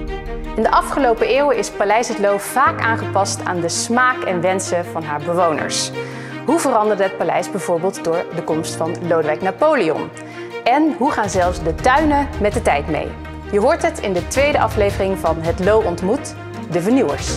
In de afgelopen eeuwen is Paleis Het Loo vaak aangepast aan de smaak en wensen van haar bewoners. Hoe veranderde het paleis bijvoorbeeld door de komst van Lodewijk Napoleon? En hoe gaan zelfs de tuinen met de tijd mee? Je hoort het in de tweede aflevering van Het Loo ontmoet, de vernieuwers.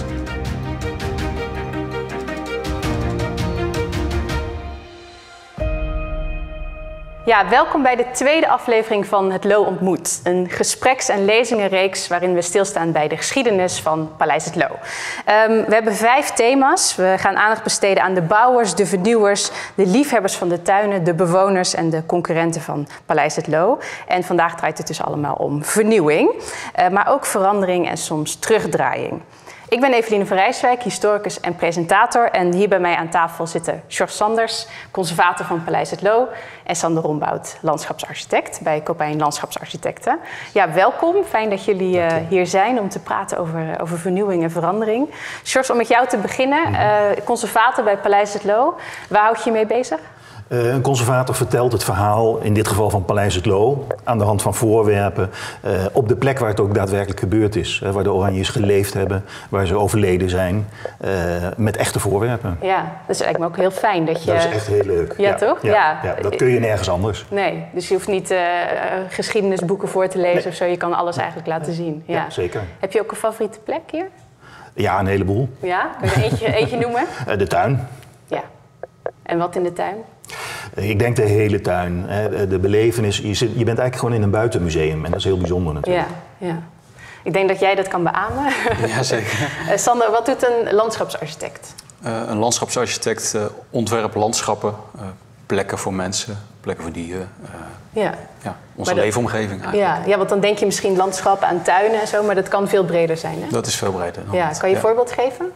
Ja, welkom bij de tweede aflevering van Het Loo ontmoet. Een gespreks- en lezingenreeks waarin we stilstaan bij de geschiedenis van Paleis Het Loo. We hebben 5 thema's. We gaan aandacht besteden aan de bouwers, de vernieuwers, de liefhebbers van de tuinen, de bewoners en de concurrenten van Paleis Het Loo. En vandaag draait het dus allemaal om vernieuwing, maar ook verandering en soms terugdraaiing. Ik ben Eveline van Rijswijk, historicus en presentator. En hier bij mij aan tafel zitten George Sanders, conservator van Paleis Het Loo. En Sander Rombout, landschapsarchitect bij Copijn Landschapsarchitecten. Ja, welkom. Fijn dat jullie hier zijn om te praten over vernieuwing en verandering. George, om met jou te beginnen. Conservator bij Paleis Het Loo. Waar houd je je mee bezig? Een conservator vertelt het verhaal, in dit geval van Paleis Het Loo, aan de hand van voorwerpen, op de plek waar het ook daadwerkelijk gebeurd is. Waar de Oranjes geleefd hebben, waar ze overleden zijn, met echte voorwerpen. Ja, dat is eigenlijk ook heel fijn dat je... Dat is echt heel leuk. Ja, toch? Ja, dat kun je nergens anders. Nee, dus je hoeft niet geschiedenisboeken voor te lezen of zo. Je kan alles eigenlijk laten zien. Ja, zeker. Heb je ook een favoriete plek hier? Ja, een heleboel. Ja? Kun je eentje noemen? De tuin. Ja. En wat in de tuin? Ik denk de hele tuin. De belevenis. Je bent eigenlijk gewoon in een buitenmuseum en dat is heel bijzonder natuurlijk. Ja. Ik denk dat jij dat kan beamen. Ja, zeker. Sander, wat doet een landschapsarchitect? Een landschapsarchitect ontwerpt landschappen, plekken voor mensen, plekken voor dieren. Onze leefomgeving eigenlijk. Ja, want dan denk je misschien landschappen aan tuinen en zo, maar dat kan veel breder zijn, hè? Dat is veel breder. Kan je een voorbeeld geven?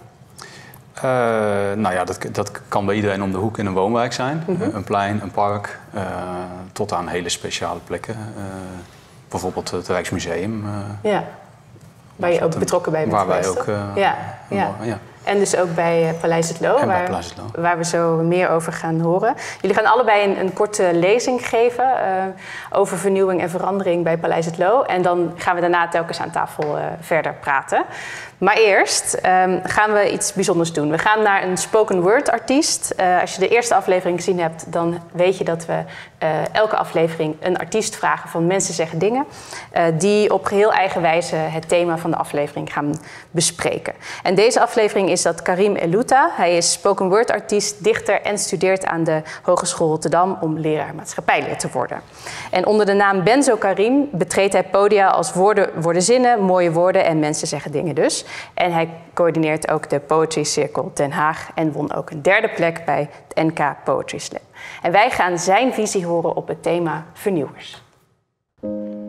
Dat kan bij iedereen om de hoek in een woonwijk zijn. Mm-hmm. Een plein, een park, tot aan hele speciale plekken. Bijvoorbeeld het Rijksmuseum. Waar je ook betrokken bij bent waar geweest, wij ook... En dus ook bij Paleis Het Loo, waar we zo meer over gaan horen. Jullie gaan allebei een korte lezing geven over vernieuwing en verandering bij Paleis Het Loo. En dan gaan we daarna telkens aan tafel verder praten. Maar eerst gaan we iets bijzonders doen. We gaan naar een spoken word artiest. Als je de eerste aflevering gezien hebt, dan weet je dat we elke aflevering een artiest vragen van Mensen Zeggen Dingen. Die op geheel eigen wijze het thema van de aflevering gaan bespreken. En deze aflevering is dat Karim Elouta. Hij is spoken word artiest, dichter en studeert aan de Hogeschool Rotterdam om leraar maatschappijleer te worden. En onder de naam Benzo Karim betreedt hij podia als woorden worden zinnen, mooie woorden en mensen zeggen dingen dus. En hij coördineert ook de Poetry Circle Den Haag en won ook een 3e plek bij het NK Poetry Slam. En wij gaan zijn visie horen op het thema vernieuwers. 18:11.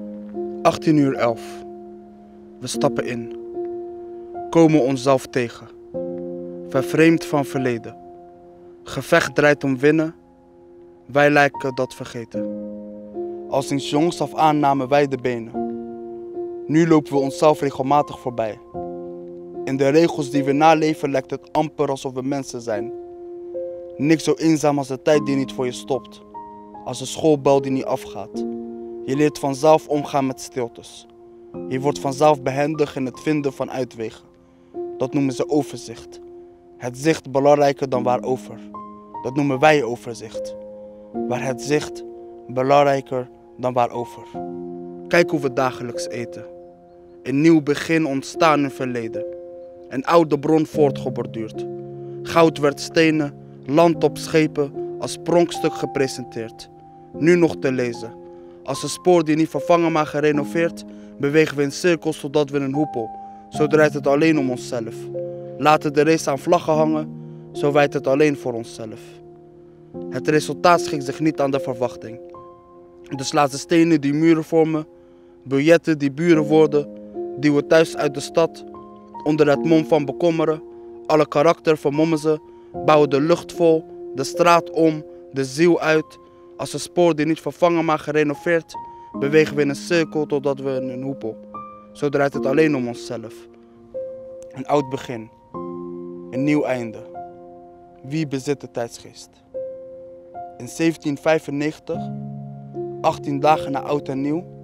We stappen in. Komen onszelf tegen. Vervreemd van verleden. Gevecht draait om winnen. Wij lijken dat vergeten. Al sinds jongs af aan namen wij de benen. Nu lopen we onszelf regelmatig voorbij. In de regels die we naleven lijkt het amper alsof we mensen zijn. Niks zo eenzaam als de tijd die niet voor je stopt. Als een schoolbel die niet afgaat. Je leert vanzelf omgaan met stiltes. Je wordt vanzelf behendig in het vinden van uitwegen. Dat noemen ze overzicht. Het zicht belangrijker dan waarover. Dat noemen wij overzicht. Waar het zicht belangrijker dan waarover. Kijk hoe we dagelijks eten. Een nieuw begin ontstaan in verleden. Een oude bron voortgeborduurd. Goud werd stenen, land op schepen, als pronkstuk gepresenteerd. Nu nog te lezen. Als een spoor die niet vervangen maar gerenoveerd, bewegen we in cirkels totdat we een hoepel. Zo draait het alleen om onszelf. Laten de race aan vlaggen hangen, zo wijdt het alleen voor onszelf. Het resultaat schikt zich niet aan de verwachting. Dus laat de stenen die muren vormen, biljetten die buren worden, duwen thuis uit de stad. Onder het mom van bekommeren, alle karakter vermommen ze, bouwen de lucht vol, de straat om, de ziel uit. Als een spoor die niet vervangen maar gerenoveerd, bewegen we in een cirkel totdat we in een hoepel. Zo draait het alleen om onszelf. Een oud begin, een nieuw einde. Wie bezit de tijdsgeest? In 1795, 18 dagen na oud en nieuw,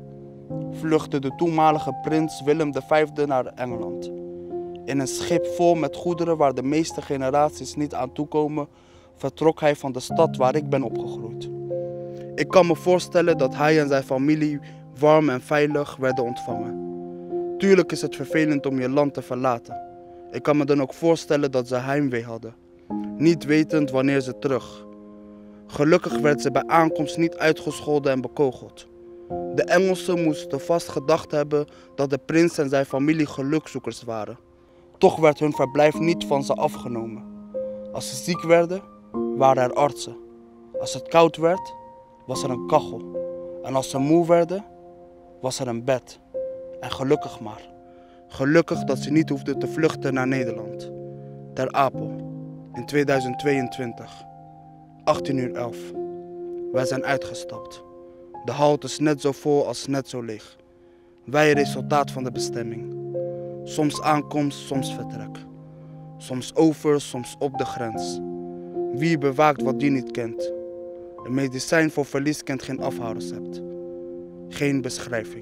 vluchtte de toenmalige prins Willem V naar Engeland. In een schip vol met goederen waar de meeste generaties niet aan toekomen, vertrok hij van de stad waar ik ben opgegroeid. Ik kan me voorstellen dat hij en zijn familie warm en veilig werden ontvangen. Tuurlijk is het vervelend om je land te verlaten. Ik kan me dan ook voorstellen dat ze heimwee hadden, niet wetend wanneer ze terug. Gelukkig werd ze bij aankomst niet uitgescholden en bekogeld. De Engelsen moesten vast gedacht hebben dat de prins en zijn familie gelukzoekers waren. Toch werd hun verblijf niet van ze afgenomen. Als ze ziek werden, waren er artsen. Als het koud werd, was er een kachel. En als ze moe werden, was er een bed. En gelukkig maar. Gelukkig dat ze niet hoefden te vluchten naar Nederland. Ter Apel, in 2022, 18:11. Wij zijn uitgestapt. De halte is net zo vol als net zo leeg. Wij resultaat van de bestemming. Soms aankomst, soms vertrek. Soms over, soms op de grens. Wie bewaakt wat die niet kent? Een medicijn voor verlies kent geen afhoudingsrecept. Geen beschrijving.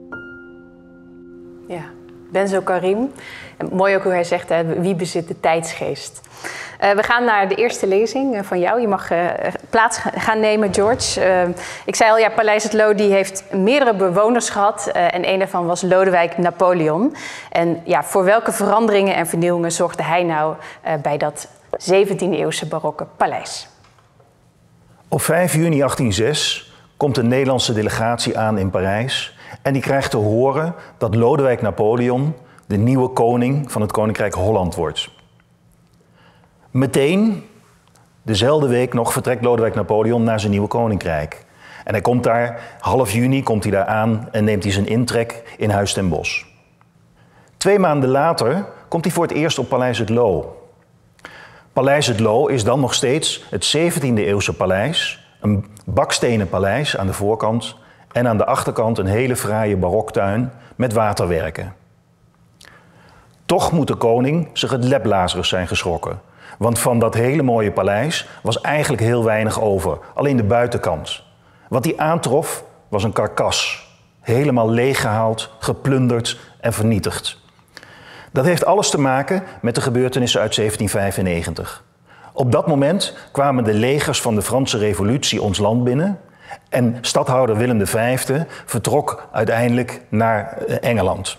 Ja, Benzo Karim. En mooi ook hoe hij zegt, hè, wie bezit de tijdsgeest? We gaan naar de eerste lezing van jou. Je mag plaats gaan nemen, George. Ik zei al, ja, Paleis Het Loo die heeft meerdere bewoners gehad. En een daarvan was Lodewijk Napoleon. En ja, voor welke veranderingen en vernieuwingen zorgde hij nou bij dat 17e-eeuwse barokke paleis? Op 5 juni 1806 komt een Nederlandse delegatie aan in Parijs. En die krijgt te horen dat Lodewijk Napoleon de nieuwe koning van het Koninkrijk Holland wordt. Meteen, dezelfde week nog, vertrekt Lodewijk Napoleon naar zijn nieuwe koninkrijk. En hij komt daar, half juni komt hij daar aan en neemt hij zijn intrek in Huis ten Bosch. 2 maanden later komt hij voor het eerst op Paleis Het Loo. Paleis Het Loo is dan nog steeds het 17e-eeuwse paleis. Een bakstenen paleis aan de voorkant en aan de achterkant een hele fraaie baroktuin met waterwerken. Toch moet de koning zich het leplazers zijn geschrokken. Want van dat hele mooie paleis was eigenlijk heel weinig over. Alleen de buitenkant. Wat hij aantrof was een karkas. Helemaal leeggehaald, geplunderd en vernietigd. Dat heeft alles te maken met de gebeurtenissen uit 1795. Op dat moment kwamen de legers van de Franse Revolutie ons land binnen. En stadhouder Willem V vertrok uiteindelijk naar Engeland.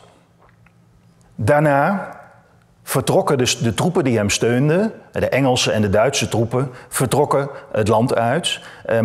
Daarna vertrokken dus de troepen die hem steunden, de Engelse en de Duitse troepen, vertrokken het land uit,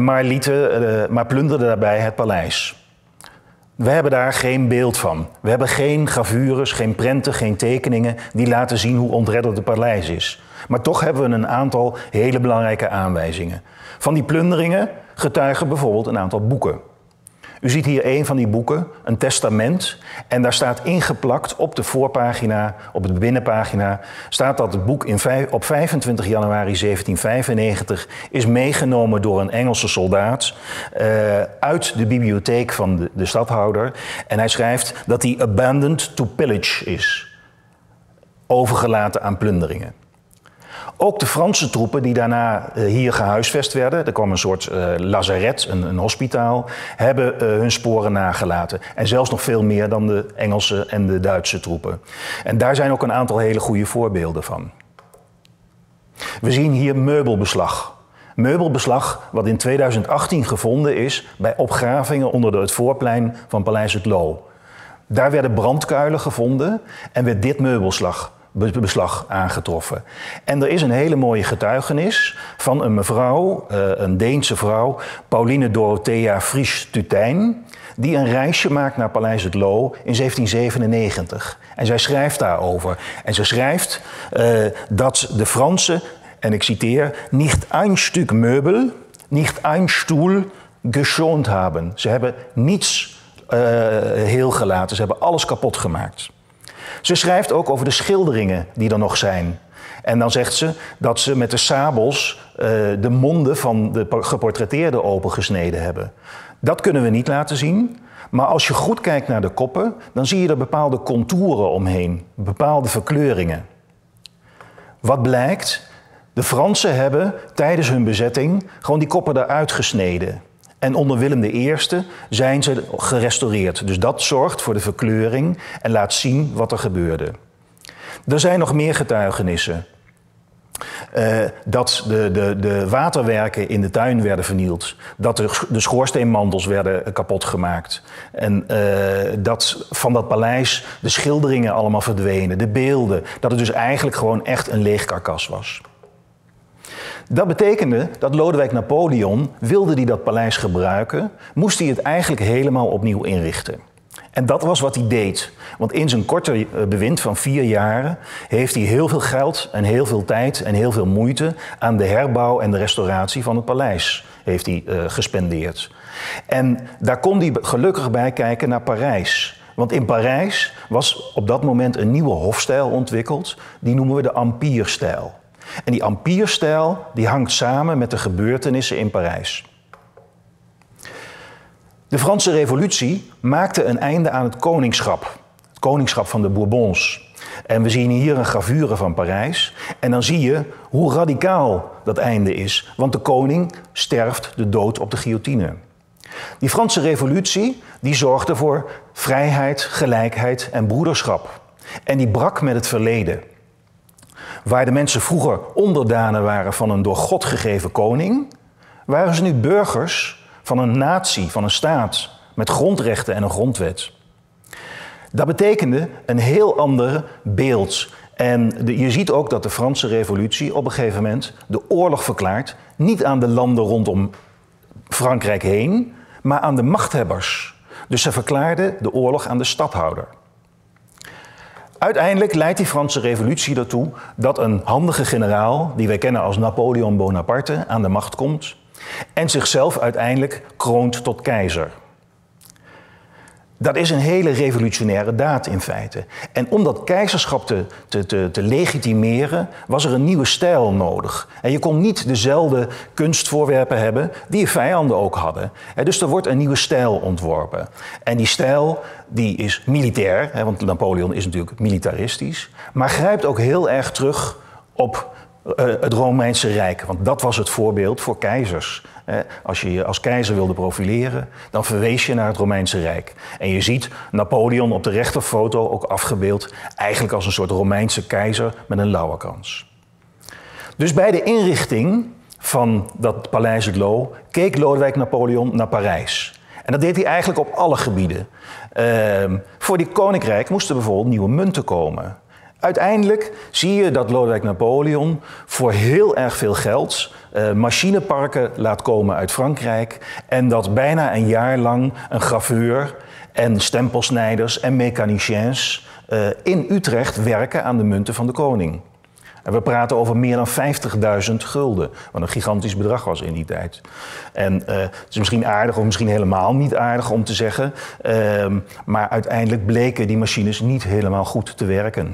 maar plunderden daarbij het paleis. We hebben daar geen beeld van. We hebben geen gravures, geen prenten, geen tekeningen die laten zien hoe ontredderd het paleis is. Maar toch hebben we een aantal hele belangrijke aanwijzingen. Van die plunderingen getuigen bijvoorbeeld een aantal boeken. U ziet hier een van die boeken, een testament. En daar staat ingeplakt op de voorpagina, op de binnenpagina, staat dat het boek op 25 januari 1795 is meegenomen door een Engelse soldaat uit de bibliotheek van de stadhouder. En hij schrijft dat hij abandoned to pillage is. Overgelaten aan plunderingen. Ook de Franse troepen die daarna hier gehuisvest werden, er kwam een soort lazaret, een hospitaal, hebben hun sporen nagelaten. En zelfs nog veel meer dan de Engelse en de Duitse troepen. En daar zijn ook een aantal hele goede voorbeelden van. We zien hier meubelbeslag. Meubelbeslag wat in 2018 gevonden is bij opgravingen onder het voorplein van Paleis Het Loo. Daar werden brandkuilen gevonden en werd dit meubelbeslag aangetroffen. En er is een hele mooie getuigenis van een mevrouw, een Deense vrouw, Pauline Dorothea Fries-Tutijn, die een reisje maakt naar Paleis Het Loo in 1797. En zij schrijft daarover. En ze schrijft dat de Fransen, en ik citeer, niet een stuk meubel, niet een stoel geschont hebben. Ze hebben niets heel gelaten, ze hebben alles kapot gemaakt. Ze schrijft ook over de schilderingen die er nog zijn. En dan zegt ze dat ze met de sabels de monden van de geportretteerden opengesneden hebben. Dat kunnen we niet laten zien. Maar als je goed kijkt naar de koppen, dan zie je er bepaalde contouren omheen. Bepaalde verkleuringen. Wat blijkt? De Fransen hebben tijdens hun bezetting gewoon die koppen eruit gesneden. En onder Willem I zijn ze gerestaureerd. Dus dat zorgt voor de verkleuring en laat zien wat er gebeurde. Er zijn nog meer getuigenissen. Dat de waterwerken in de tuin werden vernield. Dat de schoorsteenmantels werden kapot gemaakt. En dat van dat paleis de schilderingen allemaal verdwenen. De beelden. Dat het dus eigenlijk gewoon echt een leeg karkas was. Dat betekende dat Lodewijk Napoleon, wilde hij dat paleis gebruiken, moest hij het eigenlijk helemaal opnieuw inrichten. En dat was wat hij deed. Want in zijn korte bewind van 4 jaren heeft hij heel veel geld en heel veel tijd en heel veel moeite aan de herbouw en de restauratie van het paleis heeft hij gespendeerd. En daar kon hij gelukkig bij kijken naar Parijs. Want in Parijs was op dat moment een nieuwe hofstijl ontwikkeld. Die noemen we de Empire-stijl. En die Empire-stijl die hangt samen met de gebeurtenissen in Parijs. De Franse Revolutie maakte een einde aan het koningschap van de Bourbons. En we zien hier een gravure van Parijs. En dan zie je hoe radicaal dat einde is. Want de koning sterft de dood op de guillotine. Die Franse Revolutie die zorgde voor vrijheid, gelijkheid en broederschap. En die brak met het verleden. Waar de mensen vroeger onderdanen waren van een door God gegeven koning, waren ze nu burgers van een natie, van een staat, met grondrechten en een grondwet. Dat betekende een heel ander beeld. En je ziet ook dat de Franse Revolutie op een gegeven moment de oorlog verklaart, niet aan de landen rondom Frankrijk heen, maar aan de machthebbers. Dus ze verklaarden de oorlog aan de stadhouder. Uiteindelijk leidt die Franse Revolutie ertoe dat een handige generaal, die wij kennen als Napoleon Bonaparte, aan de macht komt en zichzelf uiteindelijk kroont tot keizer. Dat is een hele revolutionaire daad in feite. En om dat keizerschap te legitimeren was er een nieuwe stijl nodig. En je kon niet dezelfde kunstvoorwerpen hebben die je vijanden ook hadden. Dus er wordt een nieuwe stijl ontworpen. En die stijl die is militair, want Napoleon is natuurlijk militaristisch, maar grijpt ook heel erg terug op het Romeinse Rijk. Want dat was het voorbeeld voor keizers. Als je je als keizer wilde profileren, dan verwees je naar het Romeinse Rijk. En je ziet Napoleon op de rechterfoto ook afgebeeld eigenlijk als een soort Romeinse keizer met een lauwerkrans. Dus bij de inrichting van dat Paleis het Loo keek Lodewijk Napoleon naar Parijs. En dat deed hij eigenlijk op alle gebieden. Voor die koninkrijk moesten bijvoorbeeld nieuwe munten komen. Uiteindelijk zie je dat Lodewijk Napoleon voor heel erg veel geld machineparken laat komen uit Frankrijk en dat bijna een jaar lang een graveur en stempelsnijders en mechaniciens in Utrecht werken aan de munten van de koning. En we praten over meer dan 50.000 gulden, wat een gigantisch bedrag was in die tijd. En het is misschien aardig of misschien helemaal niet aardig om te zeggen, maar uiteindelijk bleken die machines niet helemaal goed te werken.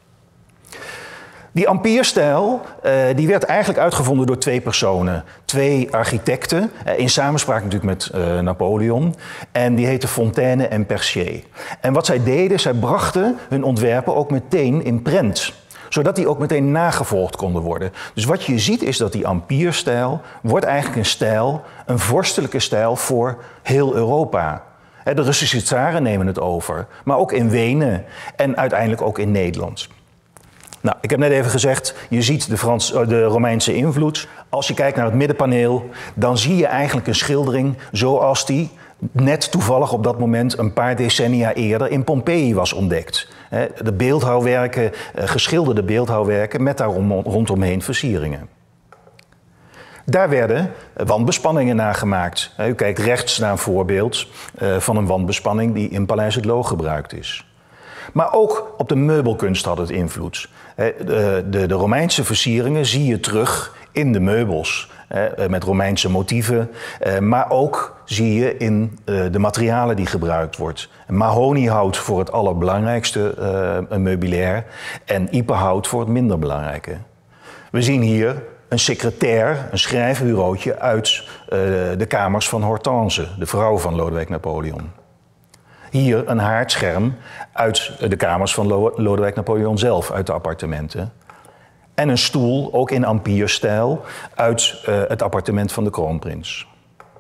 Die Empire-stijl die werd eigenlijk uitgevonden door 2 personen. 2 architecten, in samenspraak natuurlijk met Napoleon. En die heten Fontaine en Percier. En wat zij deden, zij brachten hun ontwerpen ook meteen in prent. Zodat die ook meteen nagevolgd konden worden. Dus wat je ziet is dat die Empire-stijl wordt eigenlijk een stijl, een vorstelijke stijl voor heel Europa. De Russische tsaren nemen het over, maar ook in Wenen en uiteindelijk ook in Nederland. Nou, ik heb net even gezegd, je ziet de Romeinse invloed. Als je kijkt naar het middenpaneel, dan zie je eigenlijk een schildering zoals die net toevallig op dat moment een paar decennia eerder in Pompeji was ontdekt. De beeldhouwwerken, geschilderde beeldhouwwerken met daar rondomheen versieringen. Daar werden wandbespanningen nagemaakt. U kijkt rechts naar een voorbeeld van een wandbespanning die in Paleis het Loo gebruikt is. Maar ook op de meubelkunst had het invloed. De Romeinse versieringen zie je terug in de meubels. Met Romeinse motieven. Maar ook zie je in de materialen die gebruikt wordt. Mahoniehout voor het allerbelangrijkste meubilair. En iepenhout voor het minder belangrijke. We zien hier een secretair, een schrijfbureautje uit de kamers van Hortense, de vrouw van Lodewijk Napoleon. Hier een haardscherm uit de kamers van Lodewijk Napoleon zelf, uit de appartementen. En een stoel, ook in Empire-stijl, uit het appartement van de kroonprins.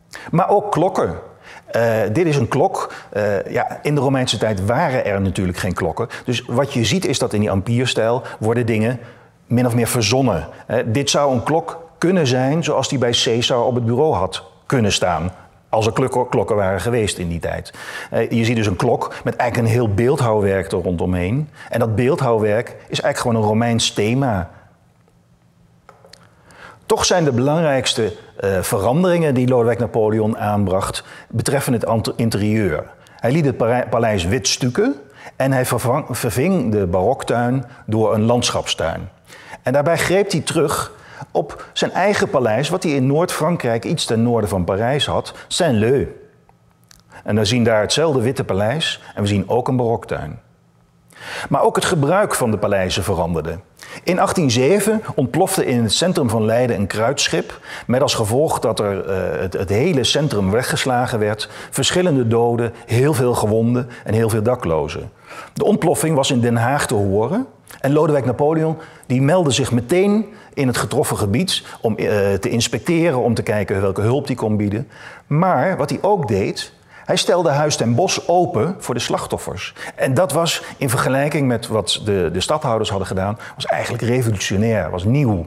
Maar ook klokken. Dit is een klok. In de Romeinse tijd waren er natuurlijk geen klokken. Dus wat je ziet is dat in die ampierstijl worden dingen min of meer verzonnen. Dit zou een klok kunnen zijn zoals die bij Caesar op het bureau had kunnen staan. Als er klokken waren geweest in die tijd. Je ziet dus een klok met eigenlijk een heel beeldhouwwerk er rondomheen. En dat beeldhouwwerk is eigenlijk gewoon een Romeins thema. Toch zijn de belangrijkste veranderingen die Lodewijk Napoleon aanbracht betreffen het interieur. Hij liet het paleis wit stukken en hij verving de baroktuin door een landschapstuin. En daarbij greep hij terug op zijn eigen paleis, wat hij in Noord-Frankrijk, iets ten noorden van Parijs had, Saint-Leu. En we zien daar hetzelfde witte paleis en we zien ook een baroktuin. Maar ook het gebruik van de paleizen veranderde. In 1807 ontplofte in het centrum van Leiden een kruitschip, met als gevolg dat er het hele centrum weggeslagen werd, verschillende doden, heel veel gewonden en heel veel daklozen. De ontploffing was in Den Haag te horen en Lodewijk Napoleon die meldde zich meteen in het getroffen gebied om te inspecteren, om te kijken welke hulp hij kon bieden. Maar wat hij ook deed, hij stelde Huis ten Bosch open voor de slachtoffers. En dat was in vergelijking met wat de stadhouders hadden gedaan, was eigenlijk revolutionair, was nieuw.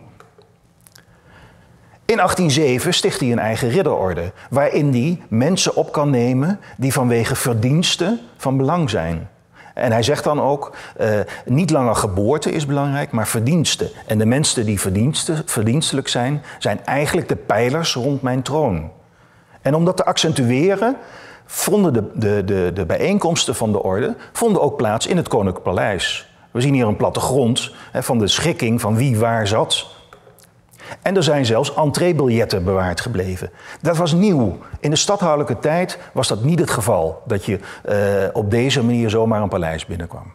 In 1807 sticht hij een eigen ridderorde, waarin hij mensen op kan nemen die vanwege verdiensten van belang zijn. En hij zegt dan ook, niet langer geboorte is belangrijk, maar verdiensten. En de mensen die verdienstelijk zijn, zijn eigenlijk de pijlers rond mijn troon. En om dat te accentueren, vonden de bijeenkomsten van de orde vonden ook plaats in het Koninklijk Paleis. We zien hier een plattegrond van de schikking van wie waar zat. En er zijn zelfs entreebiljetten bewaard gebleven. Dat was nieuw. In de stadhoudelijke tijd was dat niet het geval, dat je op deze manier zomaar een paleis binnenkwam.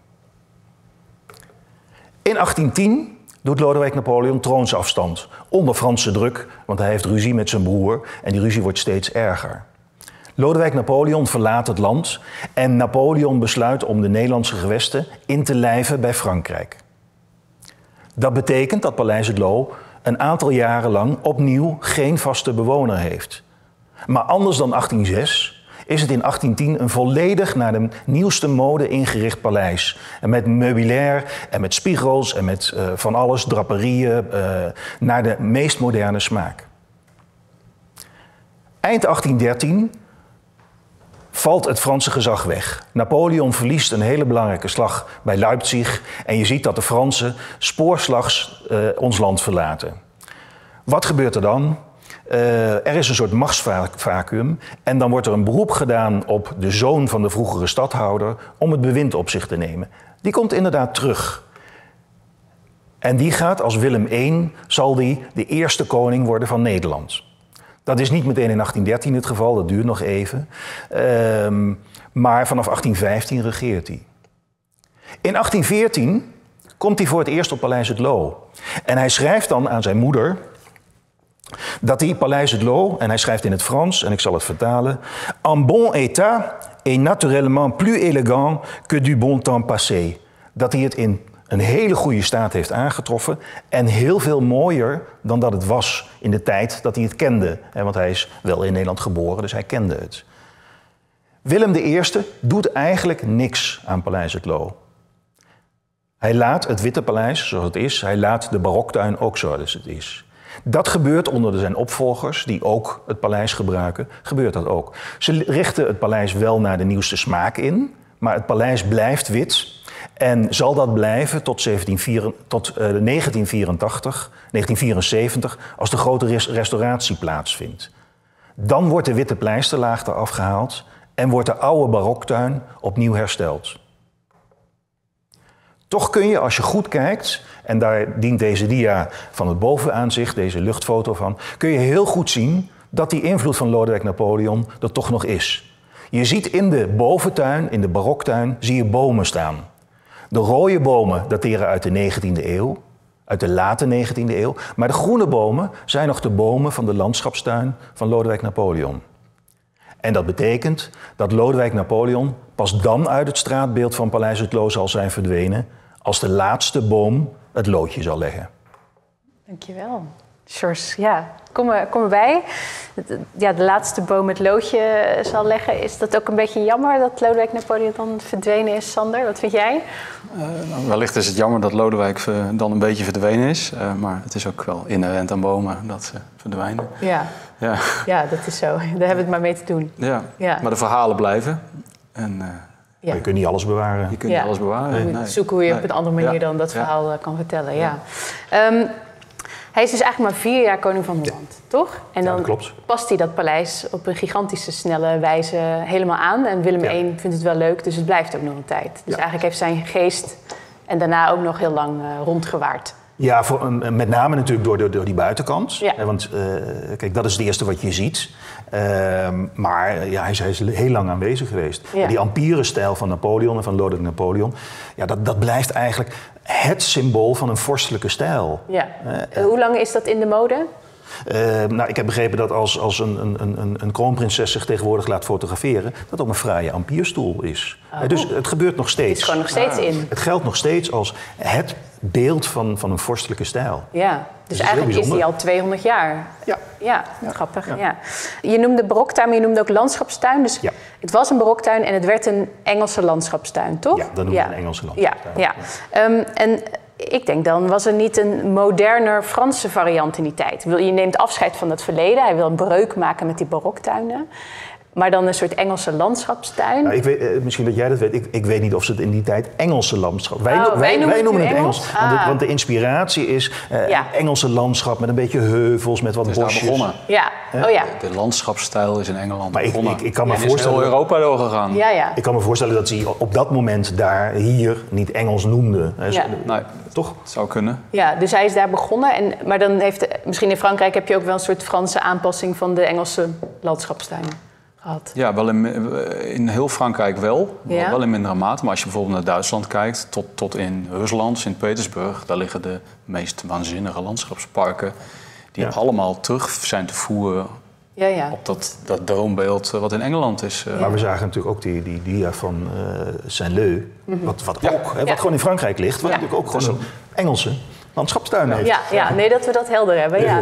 In 1810 doet Lodewijk Napoleon troonsafstand, onder Franse druk, want hij heeft ruzie met zijn broer en die ruzie wordt steeds erger. Lodewijk Napoleon verlaat het land en Napoleon besluit om de Nederlandse gewesten in te lijven bij Frankrijk. Dat betekent dat Paleis het Loo een aantal jaren lang opnieuw geen vaste bewoner heeft. Maar anders dan 1806 is het in 1810 een volledig naar de nieuwste mode ingericht paleis. En met meubilair en met spiegels en met van alles, draperieën, naar de meest moderne smaak. Eind 1813 valt het Franse gezag weg. Napoleon verliest een hele belangrijke slag bij Leipzig en je ziet dat de Fransen spoorslags ons land verlaten. Wat gebeurt er dan? Er is een soort machtsvacuüm en dan wordt er een beroep gedaan op de zoon van de vroegere stadhouder om het bewind op zich te nemen. Die komt inderdaad terug. En die gaat als Willem I, zal die de eerste koning worden van Nederland. Dat is niet meteen in 1813 het geval, dat duurt nog even. Maar vanaf 1815 regeert hij. In 1814 komt hij voor het eerst op Paleis het Loo. En hij schrijft dan aan zijn moeder dat hij Paleis het Loo, en hij schrijft in het Frans, en ik zal het vertalen, en bon état et naturellement plus élégant que du bon temps passé. Dat hij het in een hele goede staat heeft aangetroffen en heel veel mooier dan dat het was in de tijd dat hij het kende. Want hij is wel in Nederland geboren, dus hij kende het. Willem I doet eigenlijk niks aan Paleis het Loo. Hij laat het Witte Paleis zoals het is, hij laat de baroktuin ook zoals het is. Dat gebeurt onder zijn opvolgers, die ook het paleis gebruiken, gebeurt dat ook. Ze richten het paleis wel naar de nieuwste smaak in, maar het paleis blijft wit en zal dat blijven tot 1974, als de grote restauratie plaatsvindt. Dan wordt de witte pleisterlaag eraf gehaald en wordt de oude baroktuin opnieuw hersteld. Toch kun je, als je goed kijkt, en daar dient deze dia van het bovenaanzicht, deze luchtfoto van, kun je heel goed zien dat die invloed van Lodewijk Napoleon er toch nog is. Je ziet in de boventuin, in de baroktuin, zie je bomen staan. De rode bomen dateren uit de 19e eeuw, uit de late 19e eeuw, maar de groene bomen zijn nog de bomen van de landschapstuin van Lodewijk Napoleon. En dat betekent dat Lodewijk Napoleon pas dan uit het straatbeeld van Paleis het Loo zal zijn verdwenen als de laatste boom het loodje zal leggen. Dankjewel. Sjors, ja. Kom erbij. Ja, de laatste boom het loodje zal leggen. Is dat ook een beetje jammer dat Lodewijk Napoleon dan verdwenen is, Sander? Wat vind jij? Wellicht is het jammer dat Lodewijk dan een beetje verdwenen is. Maar het is ook wel inherent aan bomen dat ze verdwijnen. Ja, dat is zo. Daar hebben we het maar mee te doen. Ja. Maar de verhalen blijven. En, maar je kunt niet alles bewaren. Je kunt niet alles bewaren. Nee. Zoeken hoe je op een andere manier dan dat verhaal kan vertellen. Ja. Hij is dus eigenlijk maar 4 jaar koning van Holland, toch? En dan klopt. past hij dat paleis op een gigantische, snelle wijze helemaal aan. En Willem I vindt het wel leuk, dus het blijft ook nog een tijd. Dus eigenlijk heeft zijn geest en daarna ook nog heel lang rondgewaard. Ja, met name natuurlijk door die buitenkant. Ja. Want kijk, dat is het eerste wat je ziet. Maar hij is heel lang aanwezig geweest. Ja. Die Empire-stijl van Napoleon en van Lodewijk Napoleon... Ja, dat blijft eigenlijk het symbool van een vorstelijke stijl. Ja. Hoe lang is dat in de mode? Ik heb begrepen dat als een kroonprinses zich tegenwoordig laat fotograferen... dat ook een fraaie Empire-stoel is. Dus het gebeurt nog steeds. Het is gewoon nog steeds in. Het geldt nog steeds als het beeld van een vorstelijke stijl. Ja, dus eigenlijk is die al 200 jaar. Ja, grappig. Ja. Je noemde baroktuin, maar je noemde ook landschapstuin. Dus het was een baroktuin en het werd een Engelse landschapstuin, toch? Ja, dat noemen we een Engelse landschapstuin. En ik denk dan, was er niet een moderner Franse variant in die tijd? Je neemt afscheid van het verleden. Hij wil een breuk maken met die baroktuinen. Maar dan een soort Engelse landschapstuin. Nou, ik weet, misschien dat jij dat weet. Ik weet niet of ze het in die tijd Engelse landschap... Wij noemen het Engels. Want de inspiratie is Engelse landschap met een beetje heuvels, met wat bosjes. Daar begonnen. Ja. De landschapsstijl is in Engeland begonnen. Ik kan me voorstellen... is heel Europa doorgegaan. Ja. Ik kan me voorstellen dat ze op dat moment hier niet Engels noemden. Nee, toch? Het zou kunnen. Ja, dus hij is daar begonnen. Maar dan misschien in Frankrijk heb je ook wel een soort Franse aanpassing van de Engelse landschapstuinen. Ja, wel in heel Frankrijk wel. Wel in mindere mate. Maar als je bijvoorbeeld naar Duitsland kijkt, tot in Rusland, Sint-Petersburg, daar liggen de meest waanzinnige landschapsparken die allemaal terug zijn te voeren op dat droombeeld wat in Engeland is. Maar we zagen natuurlijk ook die dia van Saint-Leu, wat gewoon in Frankrijk ligt, wat natuurlijk ook gewoon een Engelse landschapstuin heeft. Nee, dat we dat helder hebben. Ja.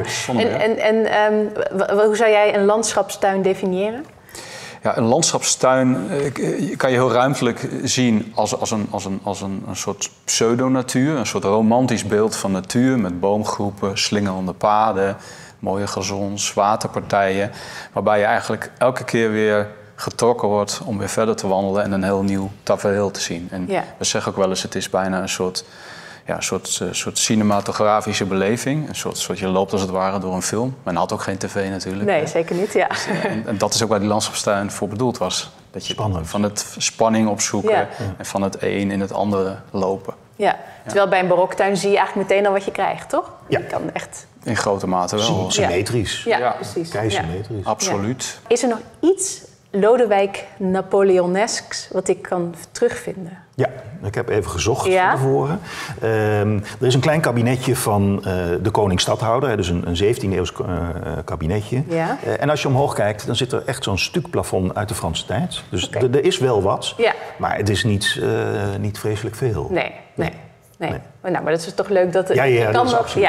Hoe zou jij een landschapstuin definiëren? Ja, een landschapstuin kan je heel ruimtelijk zien als een soort pseudonatuur. Een soort romantisch beeld van natuur met boomgroepen, slingerende paden, mooie gazons, waterpartijen. Waarbij je eigenlijk elke keer weer getrokken wordt om weer verder te wandelen en een heel nieuw tafereel te zien. En we zeggen ook wel eens, het is bijna een soort cinematografische beleving. Een soort je loopt als het ware door een film. Men had ook geen tv natuurlijk. Nee, zeker niet, ja. En dat is ook waar die landschapstuin voor bedoeld was. Dat je spannend. Van het spanning opzoeken en van het een in het andere lopen. Ja, terwijl bij een baroktuin zie je eigenlijk meteen al wat je krijgt, toch? Ja. Je kan echt... In grote mate wel. Symmetrisch. Ja, precies. Keisymmetrisch. Absoluut. Is er nog iets Lodewijk Napoleonesks wat ik kan terugvinden? Ja, ik heb even gezocht van tevoren. Er is een klein kabinetje van de koning-stadhouder, dus een 17e-eeuws kabinetje. Ja. En als je omhoog kijkt, dan zit er echt zo'n stukplafond uit de Franse tijd. Dus er is wel wat, maar het is niet vreselijk veel. Nee. Nou, maar dat is toch leuk dat het dat is absoluut.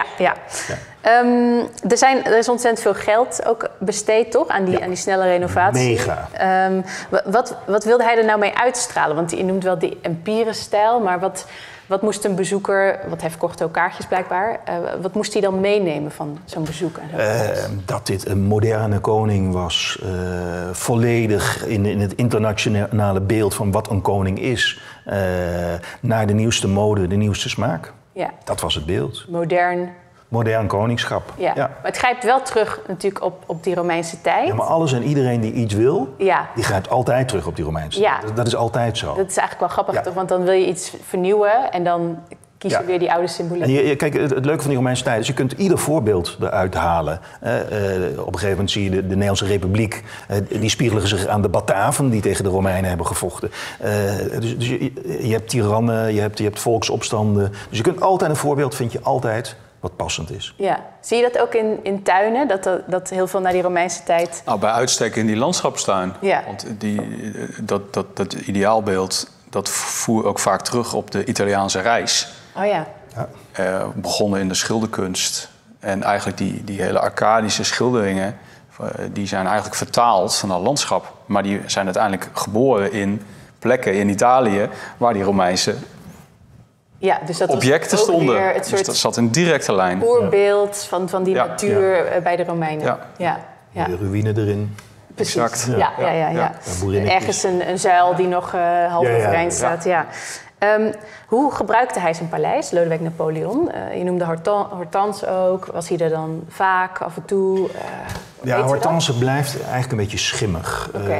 Er is ontzettend veel geld ook besteed, toch? Aan die snelle renovatie. Mega. Wat wilde hij er nou mee uitstralen? Want je noemt wel die Empire-stijl, maar wat moest een bezoeker... Want hij verkocht ook kaartjes blijkbaar. Wat moest hij dan meenemen van zo'n bezoek? Dat dit een moderne koning was. Volledig in het internationale beeld van wat een koning is. Naar de nieuwste mode, de nieuwste smaak. Ja. Dat was het beeld. Modern koningschap. Ja. Maar het grijpt wel terug natuurlijk op die Romeinse tijd. Ja, maar alles en iedereen die iets wil, die grijpt altijd terug op die Romeinse tijd. Dat is altijd zo. Dat is eigenlijk wel grappig, toch? Want dan wil je iets vernieuwen en dan kies je weer die oude symboliek. En kijk, het leuke van die Romeinse tijd is, je kunt ieder voorbeeld eruit halen. Op een gegeven moment zie je de Nederlandse Republiek, die spiegelen zich aan de Bataven die tegen de Romeinen hebben gevochten. Dus je hebt tirannen, je hebt volksopstanden. Dus je kunt altijd een voorbeeld, vind je altijd wat passend is. Ja. Zie je dat ook in tuinen? Dat heel veel naar die Romeinse tijd... Nou, bij uitstek in die landschapstuin. Ja. Want dat ideaalbeeld, dat voer ook vaak terug op de Italiaanse reis. Oh ja. Begonnen in de schilderkunst. En eigenlijk die hele Arcadische schilderingen, die zijn eigenlijk vertaald van dat landschap. Maar die zijn uiteindelijk geboren in plekken in Italië waar die Romeinse dus dat objecten was ook stonden. weer het Dus soort dat zat in directe lijn. oorbeeld van die natuur bij de Romeinen. Ja. De ruïne erin. Precies. Exact. Ja. Ergens een zuil die nog half overeind staat. Ja. Hoe gebruikte hij zijn paleis, Lodewijk Napoleon? Je noemde Hortense ook. Was hij er dan vaak, af en toe? Hortense blijft eigenlijk een beetje schimmig. Okay.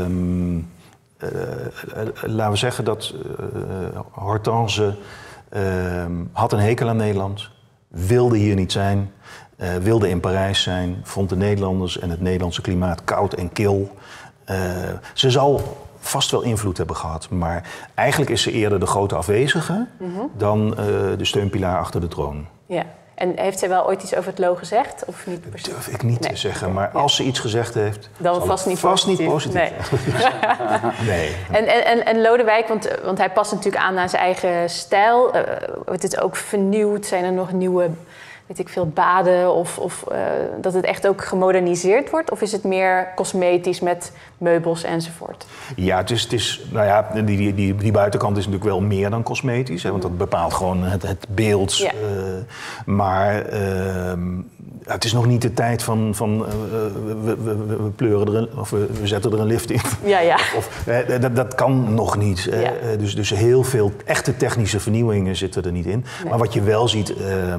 Laten we zeggen dat Hortense had een hekel aan Nederland. Wilde hier niet zijn. Wilde in Parijs zijn. Vond de Nederlanders en het Nederlandse klimaat koud en kil. Ze zal vast wel invloed hebben gehad. Maar eigenlijk is ze eerder de grote afwezige dan de steunpilaar achter de troon. Ja. En heeft zij wel ooit iets over het Loo gezegd? Of niet? Dat durf ik niet te zeggen. Maar als ze iets gezegd heeft, dan vast niet positief. Nee. En Lodewijk, want hij past natuurlijk aan zijn eigen stijl. Wordt het ook vernieuwd? Zijn er nog nieuwe, baden? Of dat het echt ook gemoderniseerd wordt? Of is het meer cosmetisch met meubels enzovoort? Ja, het is die buitenkant is natuurlijk wel meer dan cosmetisch. Hè, want dat bepaalt gewoon het beeld. Ja. Maar het is nog niet de tijd van we pleuren er of we zetten er een lift in. Ja. Dat kan nog niet. Ja. Dus heel veel echte technische vernieuwingen zitten er niet in. Nee. Maar wat je wel ziet...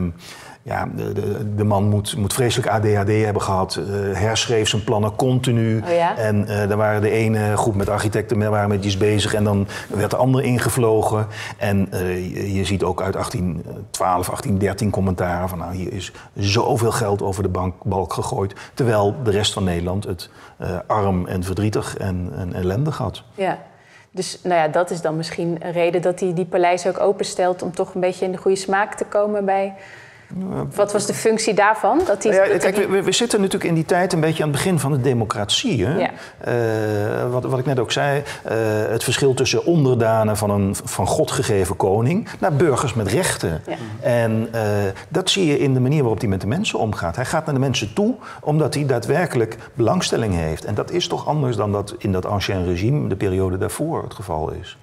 de man moet vreselijk ADHD hebben gehad. Herschreef zijn plannen continu. Oh ja? En daar waren de ene groep met architecten met iets bezig. En dan werd de andere ingevlogen. En je ziet ook uit 1812, 1813 commentaren van... hier is zoveel geld over de balk gegooid. Terwijl de rest van Nederland het arm en verdrietig en ellendig had. Ja. Dus dat is dan misschien een reden dat hij die paleis ook openstelt... om toch een beetje in de goede smaak te komen bij... Wat was de functie daarvan? We zitten natuurlijk in die tijd een beetje aan het begin van de democratie. Hè? Ja. Wat ik net ook zei, het verschil tussen onderdanen van een van God gegeven koning... naar burgers met rechten. Ja. En dat zie je in de manier waarop hij met de mensen omgaat. Hij gaat naar de mensen toe omdat hij daadwerkelijk belangstelling heeft. En dat is toch anders dan dat in dat ancien regime, de periode daarvoor, het geval is.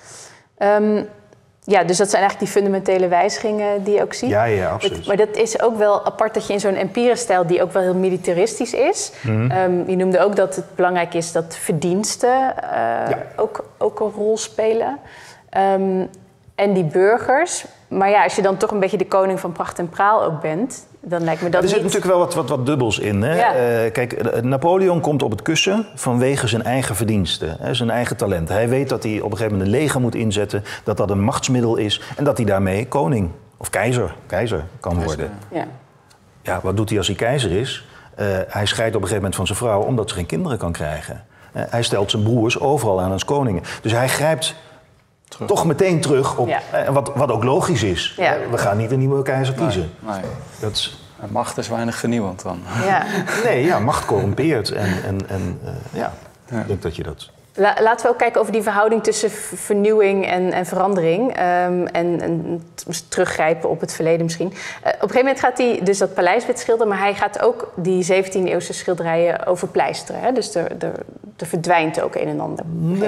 Ja. Dus dat zijn eigenlijk die fundamentele wijzigingen die je ook ziet. Ja, absoluut. Maar dat is ook wel apart dat je in zo'n empire-stijl... die ook wel heel militaristisch is. Je noemde ook dat het belangrijk is dat verdiensten ook een rol spelen. En die burgers. Maar als je dan toch een beetje de koning van pracht en praal ook bent... dan lijkt me dat er zit natuurlijk wel wat dubbels in. Hè? Ja. Kijk, Napoleon komt op het kussen vanwege zijn eigen verdiensten. Hè, zijn eigen talent. Hij weet dat hij op een gegeven moment een leger moet inzetten... dat een machtsmiddel is en dat hij daarmee koning of keizer kan worden. Ja, wat doet hij als hij keizer is? Hij scheidt op een gegeven moment van zijn vrouw... omdat ze geen kinderen kan krijgen. Hij stelt zijn broers overal aan als koningen. Dus hij grijpt... toch meteen terug op wat ook logisch is. Ja. We gaan niet een nieuwe keizer kiezen. Nee. Macht is weinig vernieuwend dan. Ja. Macht corrumpeert. Ik denk dat je dat... Laten we ook kijken over die verhouding tussen vernieuwing en verandering. En teruggrijpen op het verleden misschien. Op een gegeven moment gaat hij dus dat paleis schilderen... maar hij gaat ook die 17e-eeuwse schilderijen overpleisteren. Hè? Dus er verdwijnt ook een en ander.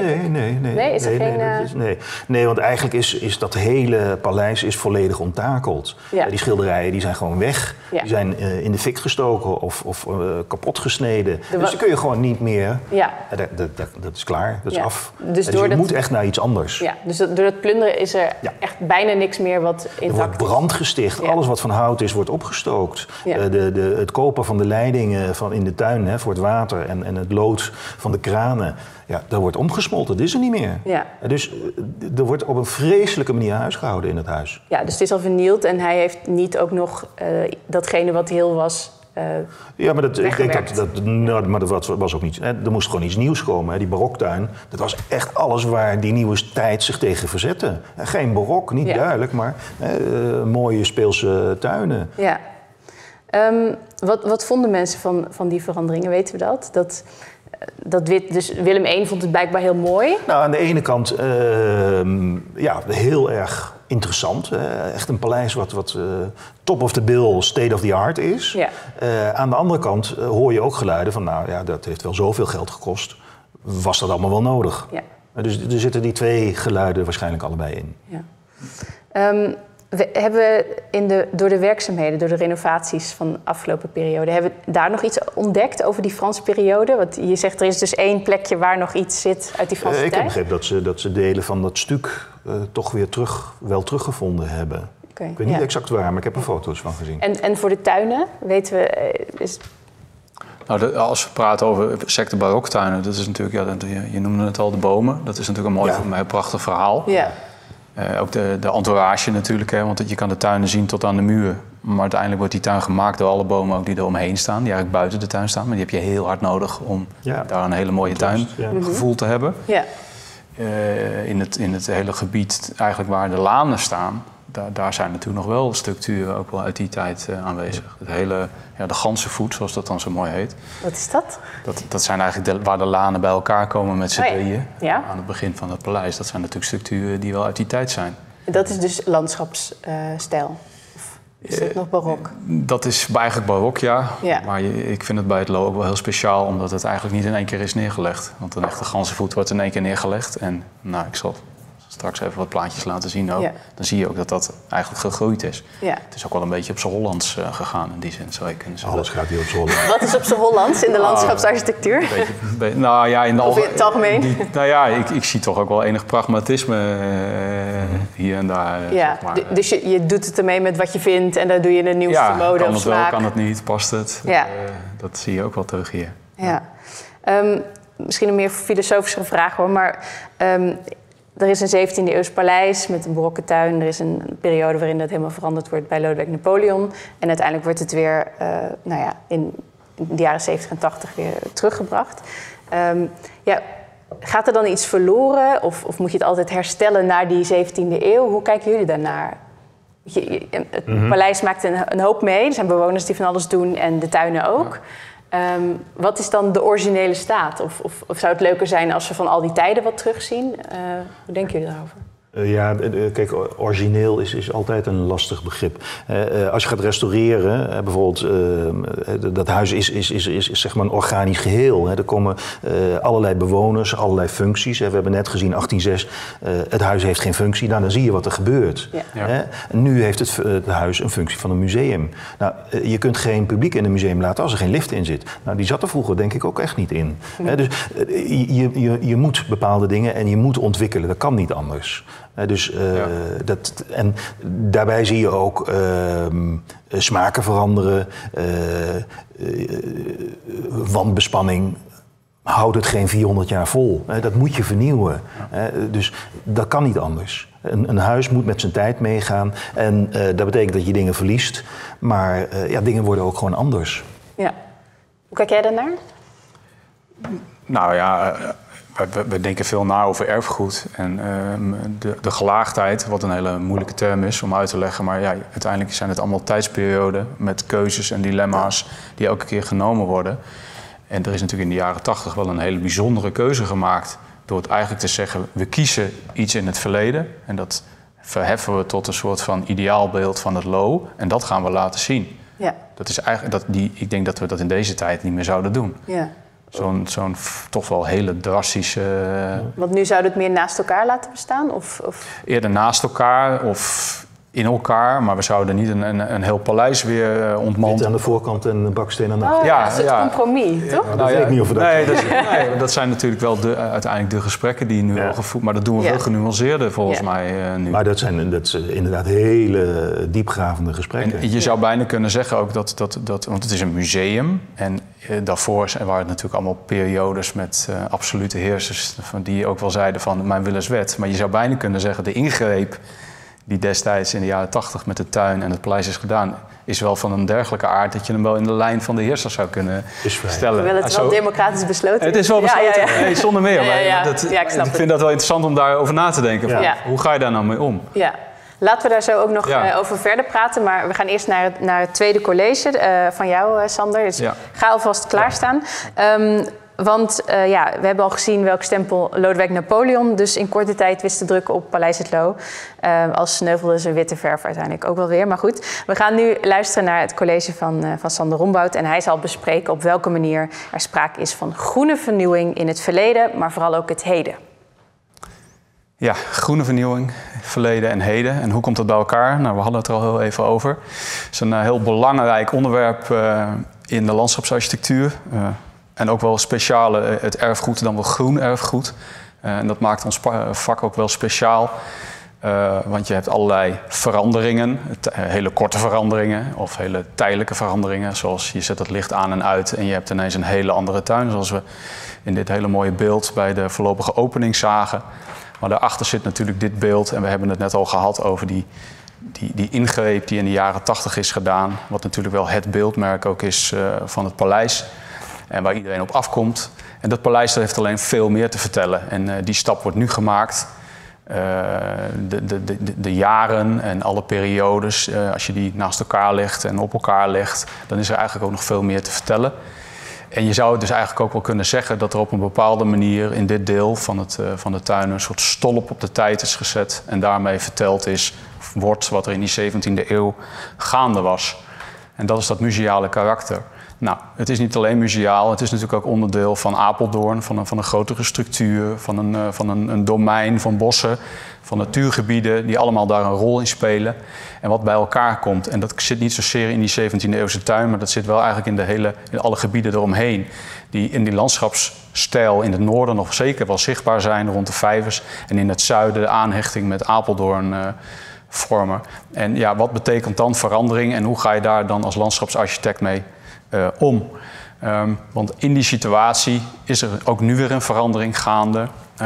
Nee, want eigenlijk is dat hele paleis is volledig onttakeld. Ja. Die schilderijen die zijn gewoon weg. Ja. Die zijn in de fik gestoken of kapot gesneden. Dus die kun je gewoon niet meer... Ja. Dat is klaar. Dat is af. Dus je moet echt naar iets anders. Ja, dus door het plunderen is er echt bijna niks meer wat intact is. Er wordt brand gesticht. Ja. Alles wat van hout is, wordt opgestookt. Ja. Het koper van de leidingen in de tuin voor het water... en het lood van de kranen... Ja, dat wordt omgesmolten. Dat is er niet meer. Ja. Dus er wordt op een vreselijke manier huisgehouden in het huis. Ja, dus het is al vernield en hij heeft niet ook nog datgene wat heel was... maar ik denk dat was ook niet. Er moest gewoon iets nieuws komen. Hè. Die baroktuin, dat was echt alles waar die nieuwe tijd zich tegen verzette. Geen barok, niet duidelijk, maar mooie speelse tuinen. Ja. Wat vonden mensen van die veranderingen? Weten we dat? Dus Willem I vond het blijkbaar heel mooi. Nou, aan de ene kant heel erg interessant. Echt een paleis wat top of the bill, state of the art is. Ja. Aan de andere kant hoor je ook geluiden van, nou ja, dat heeft wel zoveel geld gekost. Was dat allemaal wel nodig? Ja. Dus er zitten die twee geluiden waarschijnlijk allebei in. Ja. We hebben door de werkzaamheden, door de renovaties van de afgelopen periode, hebben we daar nog iets ontdekt over die Franse periode? Want je zegt er is dus één plekje waar nog iets zit uit die Franse tijd. Ik heb begrepen dat ze delen van dat stuk toch weer wel teruggevonden hebben. Okay, ik weet niet exact waar, maar ik heb er foto's van gezien. En voor de tuinen, weten we... Nou, als we praten over secte baroktuinen, dat is natuurlijk, je noemde het al, de bomen. Dat is natuurlijk een mooi, voor mij een prachtig verhaal. Ja. Ook de entourage natuurlijk, hè, want je kan de tuinen zien tot aan de muur. Maar uiteindelijk wordt die tuin gemaakt door alle bomen ook die er omheen staan. Die eigenlijk buiten de tuin staan. Maar die heb je heel hard nodig om daar een hele mooie tuingevoel te hebben. Ja. In het hele gebied eigenlijk waar de lanen staan, daar zijn natuurlijk nog wel structuren ook wel uit die tijd aanwezig. Het hele, de ganzenvoet, zoals dat dan zo mooi heet. Wat is dat? Dat zijn eigenlijk waar de lanen bij elkaar komen met z'n drieën aan het begin van het paleis. Dat zijn natuurlijk structuren die wel uit die tijd zijn. Dat is dus landschapsstijl? Is het nog barok? Dat is eigenlijk barok, ja. Maar ik vind het bij het Loo ook wel heel speciaal, omdat het eigenlijk niet in één keer is neergelegd. Want een echte ganzenvoet wordt in één keer neergelegd. En nou, ik zal straks even wat plaatjes laten zien ook. Ja. Dan zie je ook dat dat eigenlijk gegroeid is. Ja. Het is ook wel een beetje op z'n Hollands gegaan in die zin, zou je kunnen zeggen. Alles gaat hier op z'n Hollands. Wat is op z'n Hollands in de landschapsarchitectuur? Nou ja, in het algemeen? Ik zie toch ook wel enig pragmatisme hier en daar. Ja. Zeg maar. Dus je doet het ermee met wat je vindt en daar doe je de nieuwste mode of smaak. Kan het niet, past het. Ja. Dat zie je ook wel terug hier. Ja. Misschien een meer filosofische vraag hoor, maar... er is een 17e-eeuws paleis met een barokke tuin. Er is een periode waarin dat helemaal veranderd wordt bij Lodewijk Napoleon. En uiteindelijk wordt het weer in de jaren 70 en 80 weer teruggebracht. Gaat er dan iets verloren of moet je het altijd herstellen naar die 17e eeuw? Hoe kijken jullie daarnaar? Het paleis maakt een hoop mee. Er zijn bewoners die van alles doen en de tuinen ook. Wat is dan de originele staat? Of zou het leuker zijn als we van al die tijden wat terugzien? Hoe denken jullie daarover? Kijk, origineel is altijd een lastig begrip. Als je gaat restaureren, bijvoorbeeld, dat huis is zeg maar een organisch geheel. Er komen allerlei bewoners, allerlei functies. We hebben net gezien, 1806, het huis heeft geen functie. Nou, dan zie je wat er gebeurt. Ja. Nu heeft het huis een functie van een museum. Nou, je kunt geen publiek in een museum laten als er geen lift in zit. Nou, die zat er vroeger denk ik ook echt niet in. Dus je moet bepaalde dingen en je moet ontwikkelen. Dat kan niet anders. En daarbij zie je ook smaken veranderen, wandbespanning. Houdt het geen 400 jaar vol. Dat moet je vernieuwen. Dus dat kan niet anders. Een huis moet met zijn tijd meegaan. En dat betekent dat je dingen verliest. Maar dingen worden ook gewoon anders. Ja. Hoe kijk jij daarnaar? Nou ja... We denken veel na over erfgoed en de gelaagdheid, wat een hele moeilijke term is om uit te leggen. Maar ja, uiteindelijk zijn het allemaal tijdsperioden met keuzes en dilemma's die elke keer genomen worden. En er is natuurlijk in de jaren 80 wel een hele bijzondere keuze gemaakt door het eigenlijk te zeggen, we kiezen iets in het verleden en dat verheffen we tot een soort van ideaalbeeld van het Loo en dat gaan we laten zien. Ja. Dat is eigenlijk, ik denk dat we dat in deze tijd niet meer zouden doen. Ja. Zo'n toch wel hele drastische... Want nu zouden we het meer naast elkaar laten bestaan? Of? Eerder naast elkaar of in elkaar, maar we zouden niet een heel paleis weer ontmantelen. Niet aan de voorkant en een baksteen aan de achterkant. Ja, dat is het compromis, toch? Dat weet ik niet of we dat dat zijn natuurlijk wel uiteindelijk de gesprekken die nu al gevoerd... Maar dat doen we veel genuanceerder volgens mij nu. Maar dat zijn inderdaad hele diepgravende gesprekken. En je zou bijna kunnen zeggen ook dat want het is een museum en daarvoor waren het natuurlijk allemaal periodes met absolute heersers die ook wel zeiden van mijn wil is wet. Maar je zou bijna kunnen zeggen de ingreep die destijds in de jaren 80 met de tuin en het paleis is gedaan, is wel van een dergelijke aard dat je hem wel in de lijn van de heersers zou kunnen stellen. Terwijl het wel democratisch besloten is. Het is wel besloten, nee, zonder meer. Ik vind dat wel interessant om daarover na te denken. Van, hoe ga je daar nou mee om? Ja. Laten we daar zo ook nog over verder praten. Maar we gaan eerst naar het tweede college van jou, Sander. Dus ga alvast klaarstaan. Want we hebben al gezien welk stempel Lodewijk Napoleon dus in korte tijd wist te drukken op Paleis Het Loo. Al sneuvelde zijn witte verf uiteindelijk ook wel weer. Maar goed, we gaan nu luisteren naar het college van Sander Rombout. En hij zal bespreken op welke manier er sprake is van groene vernieuwing in het verleden, maar vooral ook het heden. Ja, groene vernieuwing, verleden en heden. En hoe komt dat bij elkaar? Nou, we hadden het er al heel even over. Het is een heel belangrijk onderwerp in de landschapsarchitectuur. En ook wel speciaal het erfgoed, dan wel groen erfgoed. En dat maakt ons vak ook wel speciaal. Want je hebt allerlei veranderingen, hele korte veranderingen of hele tijdelijke veranderingen. Zoals je zet het licht aan en uit en je hebt ineens een hele andere tuin. Zoals we in dit hele mooie beeld bij de voorlopige opening zagen. Maar daarachter zit natuurlijk dit beeld en we hebben het net al gehad over die ingreep die in de jaren 80 is gedaan. Wat natuurlijk wel het beeldmerk ook is van het paleis en waar iedereen op afkomt. En dat paleis dat heeft alleen veel meer te vertellen en die stap wordt nu gemaakt. De jaren en alle periodes, als je die naast elkaar legt en op elkaar legt, dan is er eigenlijk ook nog veel meer te vertellen. En je zou dus eigenlijk ook wel kunnen zeggen dat er op een bepaalde manier in dit deel van de tuin een soort stolp op de tijd is gezet. En daarmee verteld wordt wat er in die 17e eeuw gaande was. En dat is dat museale karakter. Nou, het is niet alleen museaal, het is natuurlijk ook onderdeel van Apeldoorn, van een grotere structuur, van een domein van bossen, van natuurgebieden, die allemaal daar een rol in spelen. En wat bij elkaar komt, en dat zit niet zozeer in die 17e eeuwse tuin, maar dat zit wel eigenlijk in alle gebieden eromheen, die in die landschapsstijl in het noorden nog zeker wel zichtbaar zijn, rond de vijvers, en in het zuiden de aanhechting met Apeldoorn vormen. En ja, wat betekent dan verandering en hoe ga je daar dan als landschapsarchitect mee om? Want in die situatie is er ook nu weer een verandering gaande.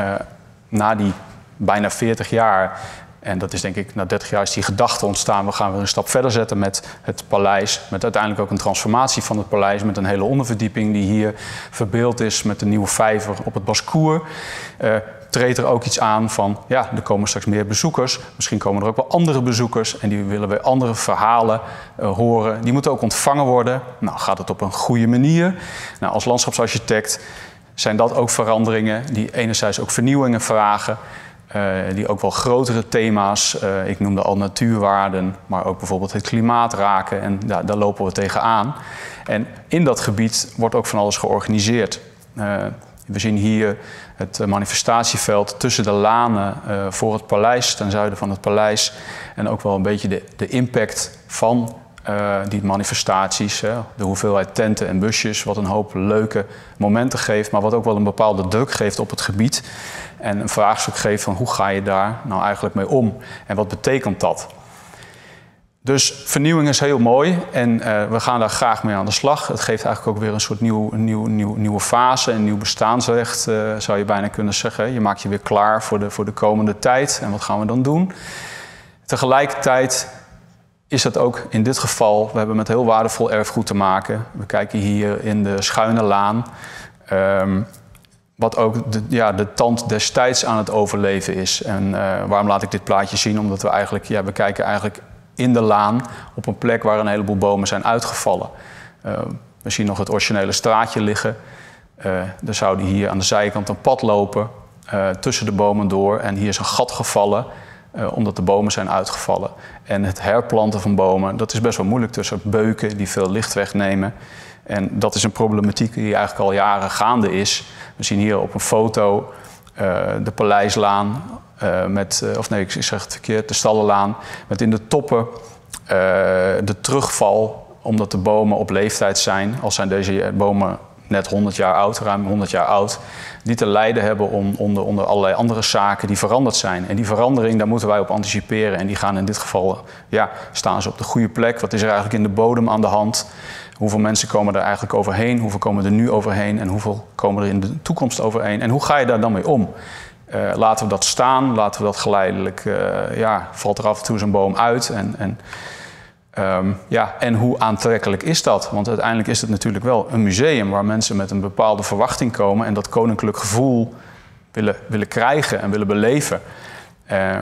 Na die bijna 40 jaar, en dat is denk ik, na 30 jaar is die gedachte ontstaan, we gaan weer een stap verder zetten met het paleis. Met uiteindelijk ook een transformatie van het paleis, met een hele onderverdieping die hier verbeeld is met de nieuwe vijver op het Bascour. Treedt er ook iets aan van, ja, er komen straks meer bezoekers. Misschien komen er ook wel andere bezoekers en die willen weer andere verhalen horen. Die moeten ook ontvangen worden. Nou, gaat het op een goede manier? Nou, als landschapsarchitect zijn dat ook veranderingen die enerzijds ook vernieuwingen vragen. Die ook wel grotere thema's, ik noemde al natuurwaarden, maar ook bijvoorbeeld het klimaat raken. En daar lopen we tegenaan. En in dat gebied wordt ook van alles georganiseerd. We zien hier het manifestatieveld tussen de lanen voor het paleis, ten zuiden van het paleis. En ook wel een beetje de impact van die manifestaties. De hoeveelheid tenten en busjes, wat een hoop leuke momenten geeft, maar wat ook wel een bepaalde druk geeft op het gebied. En een vraagstuk geeft van hoe ga je daar nou eigenlijk mee om? En wat betekent dat? Dus vernieuwing is heel mooi en we gaan daar graag mee aan de slag. Het geeft eigenlijk ook weer een soort nieuwe fase, een nieuw bestaansrecht, zou je bijna kunnen zeggen. Je maakt je weer klaar voor de komende tijd. En wat gaan we dan doen? Tegelijkertijd is het ook in dit geval, we hebben met heel waardevol erfgoed te maken. We kijken hier in de Schuine Laan, wat ook de tand destijds aan het overleven is. En waarom laat ik dit plaatje zien? Omdat we kijken eigenlijk in de laan op een plek waar een heleboel bomen zijn uitgevallen. We zien nog het originele straatje liggen. Er zou hier aan de zijkant een pad lopen tussen de bomen door. En hier is een gat gevallen omdat de bomen zijn uitgevallen. En het herplanten van bomen, dat is best wel moeilijk tussen beuken die veel licht wegnemen. En dat is een problematiek die eigenlijk al jaren gaande is. We zien hier op een foto de Paleislaan. Ik zeg het verkeerd, de Stallenlaan, met in de toppen de terugval, omdat de bomen op leeftijd zijn, al zijn deze bomen net 100 jaar oud, ruim 100 jaar oud, die te lijden hebben onder allerlei andere zaken die veranderd zijn. En die verandering, daar moeten wij op anticiperen en die gaan in dit geval, staan ze op de goede plek? Wat is er eigenlijk in de bodem aan de hand? Hoeveel mensen komen er eigenlijk overheen? Hoeveel komen er nu overheen? En hoeveel komen er in de toekomst overheen? En hoe ga je daar dan mee om? Laten we dat staan, laten we dat geleidelijk, valt er af en toe zo'n boom uit. En hoe aantrekkelijk is dat? Want uiteindelijk is het natuurlijk wel een museum waar mensen met een bepaalde verwachting komen en dat koninklijk gevoel willen krijgen en willen beleven.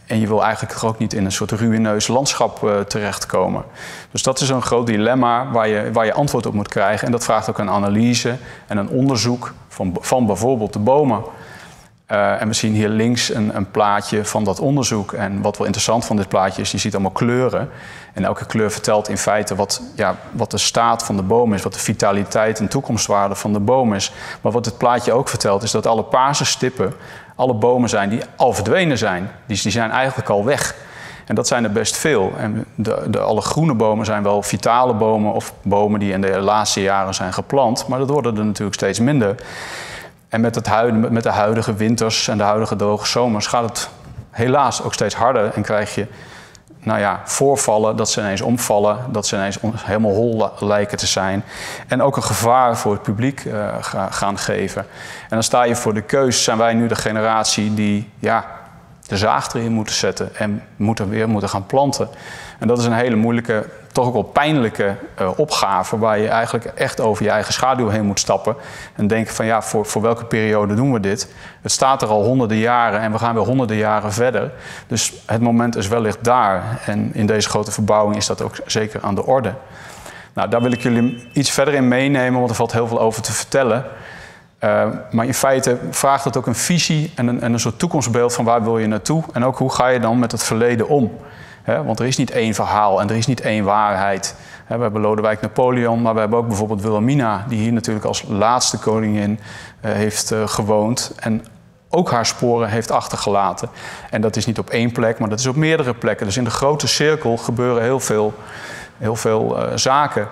En je wil eigenlijk er ook niet in een soort ruïneus landschap terechtkomen. Dus dat is een groot dilemma waar je antwoord op moet krijgen. En dat vraagt ook een analyse en een onderzoek van bijvoorbeeld de bomen. En we zien hier links een plaatje van dat onderzoek. En wat wel interessant van dit plaatje is, je ziet allemaal kleuren. En elke kleur vertelt in feite wat de staat van de boom is, wat de vitaliteit en toekomstwaarde van de boom is. Maar wat dit plaatje ook vertelt, is dat alle paarse stippen alle bomen zijn die al verdwenen zijn. Die zijn eigenlijk al weg. En dat zijn er best veel. En alle groene bomen zijn wel vitale bomen of bomen die in de laatste jaren zijn geplant. Maar dat worden er natuurlijk steeds minder. En met de huidige winters en de huidige droge zomers gaat het helaas ook steeds harder. En krijg je voorvallen, dat ze ineens omvallen, dat ze ineens helemaal hol lijken te zijn. En ook een gevaar voor het publiek gaan geven. En dan sta je voor de keus, zijn wij nu de generatie die de zaag erin moeten zetten en weer moeten gaan planten. En dat is een hele moeilijke, toch ook wel pijnlijke opgave waar je eigenlijk echt over je eigen schaduw heen moet stappen. En denken van voor welke periode doen we dit? Het staat er al honderden jaren en we gaan weer honderden jaren verder. Dus het moment is wellicht daar. En in deze grote verbouwing is dat ook zeker aan de orde. Nou, daar wil ik jullie iets verder in meenemen, want er valt heel veel over te vertellen. Maar in feite vraagt het ook een visie en een soort toekomstbeeld van waar wil je naartoe. En ook hoe ga je dan met het verleden om. Want er is niet één verhaal en er is niet één waarheid. We hebben Lodewijk Napoleon, maar we hebben ook bijvoorbeeld Wilhelmina, die hier natuurlijk als laatste koningin heeft gewoond. En ook haar sporen heeft achtergelaten. En dat is niet op één plek, maar dat is op meerdere plekken. Dus in de grote cirkel gebeuren heel veel zaken.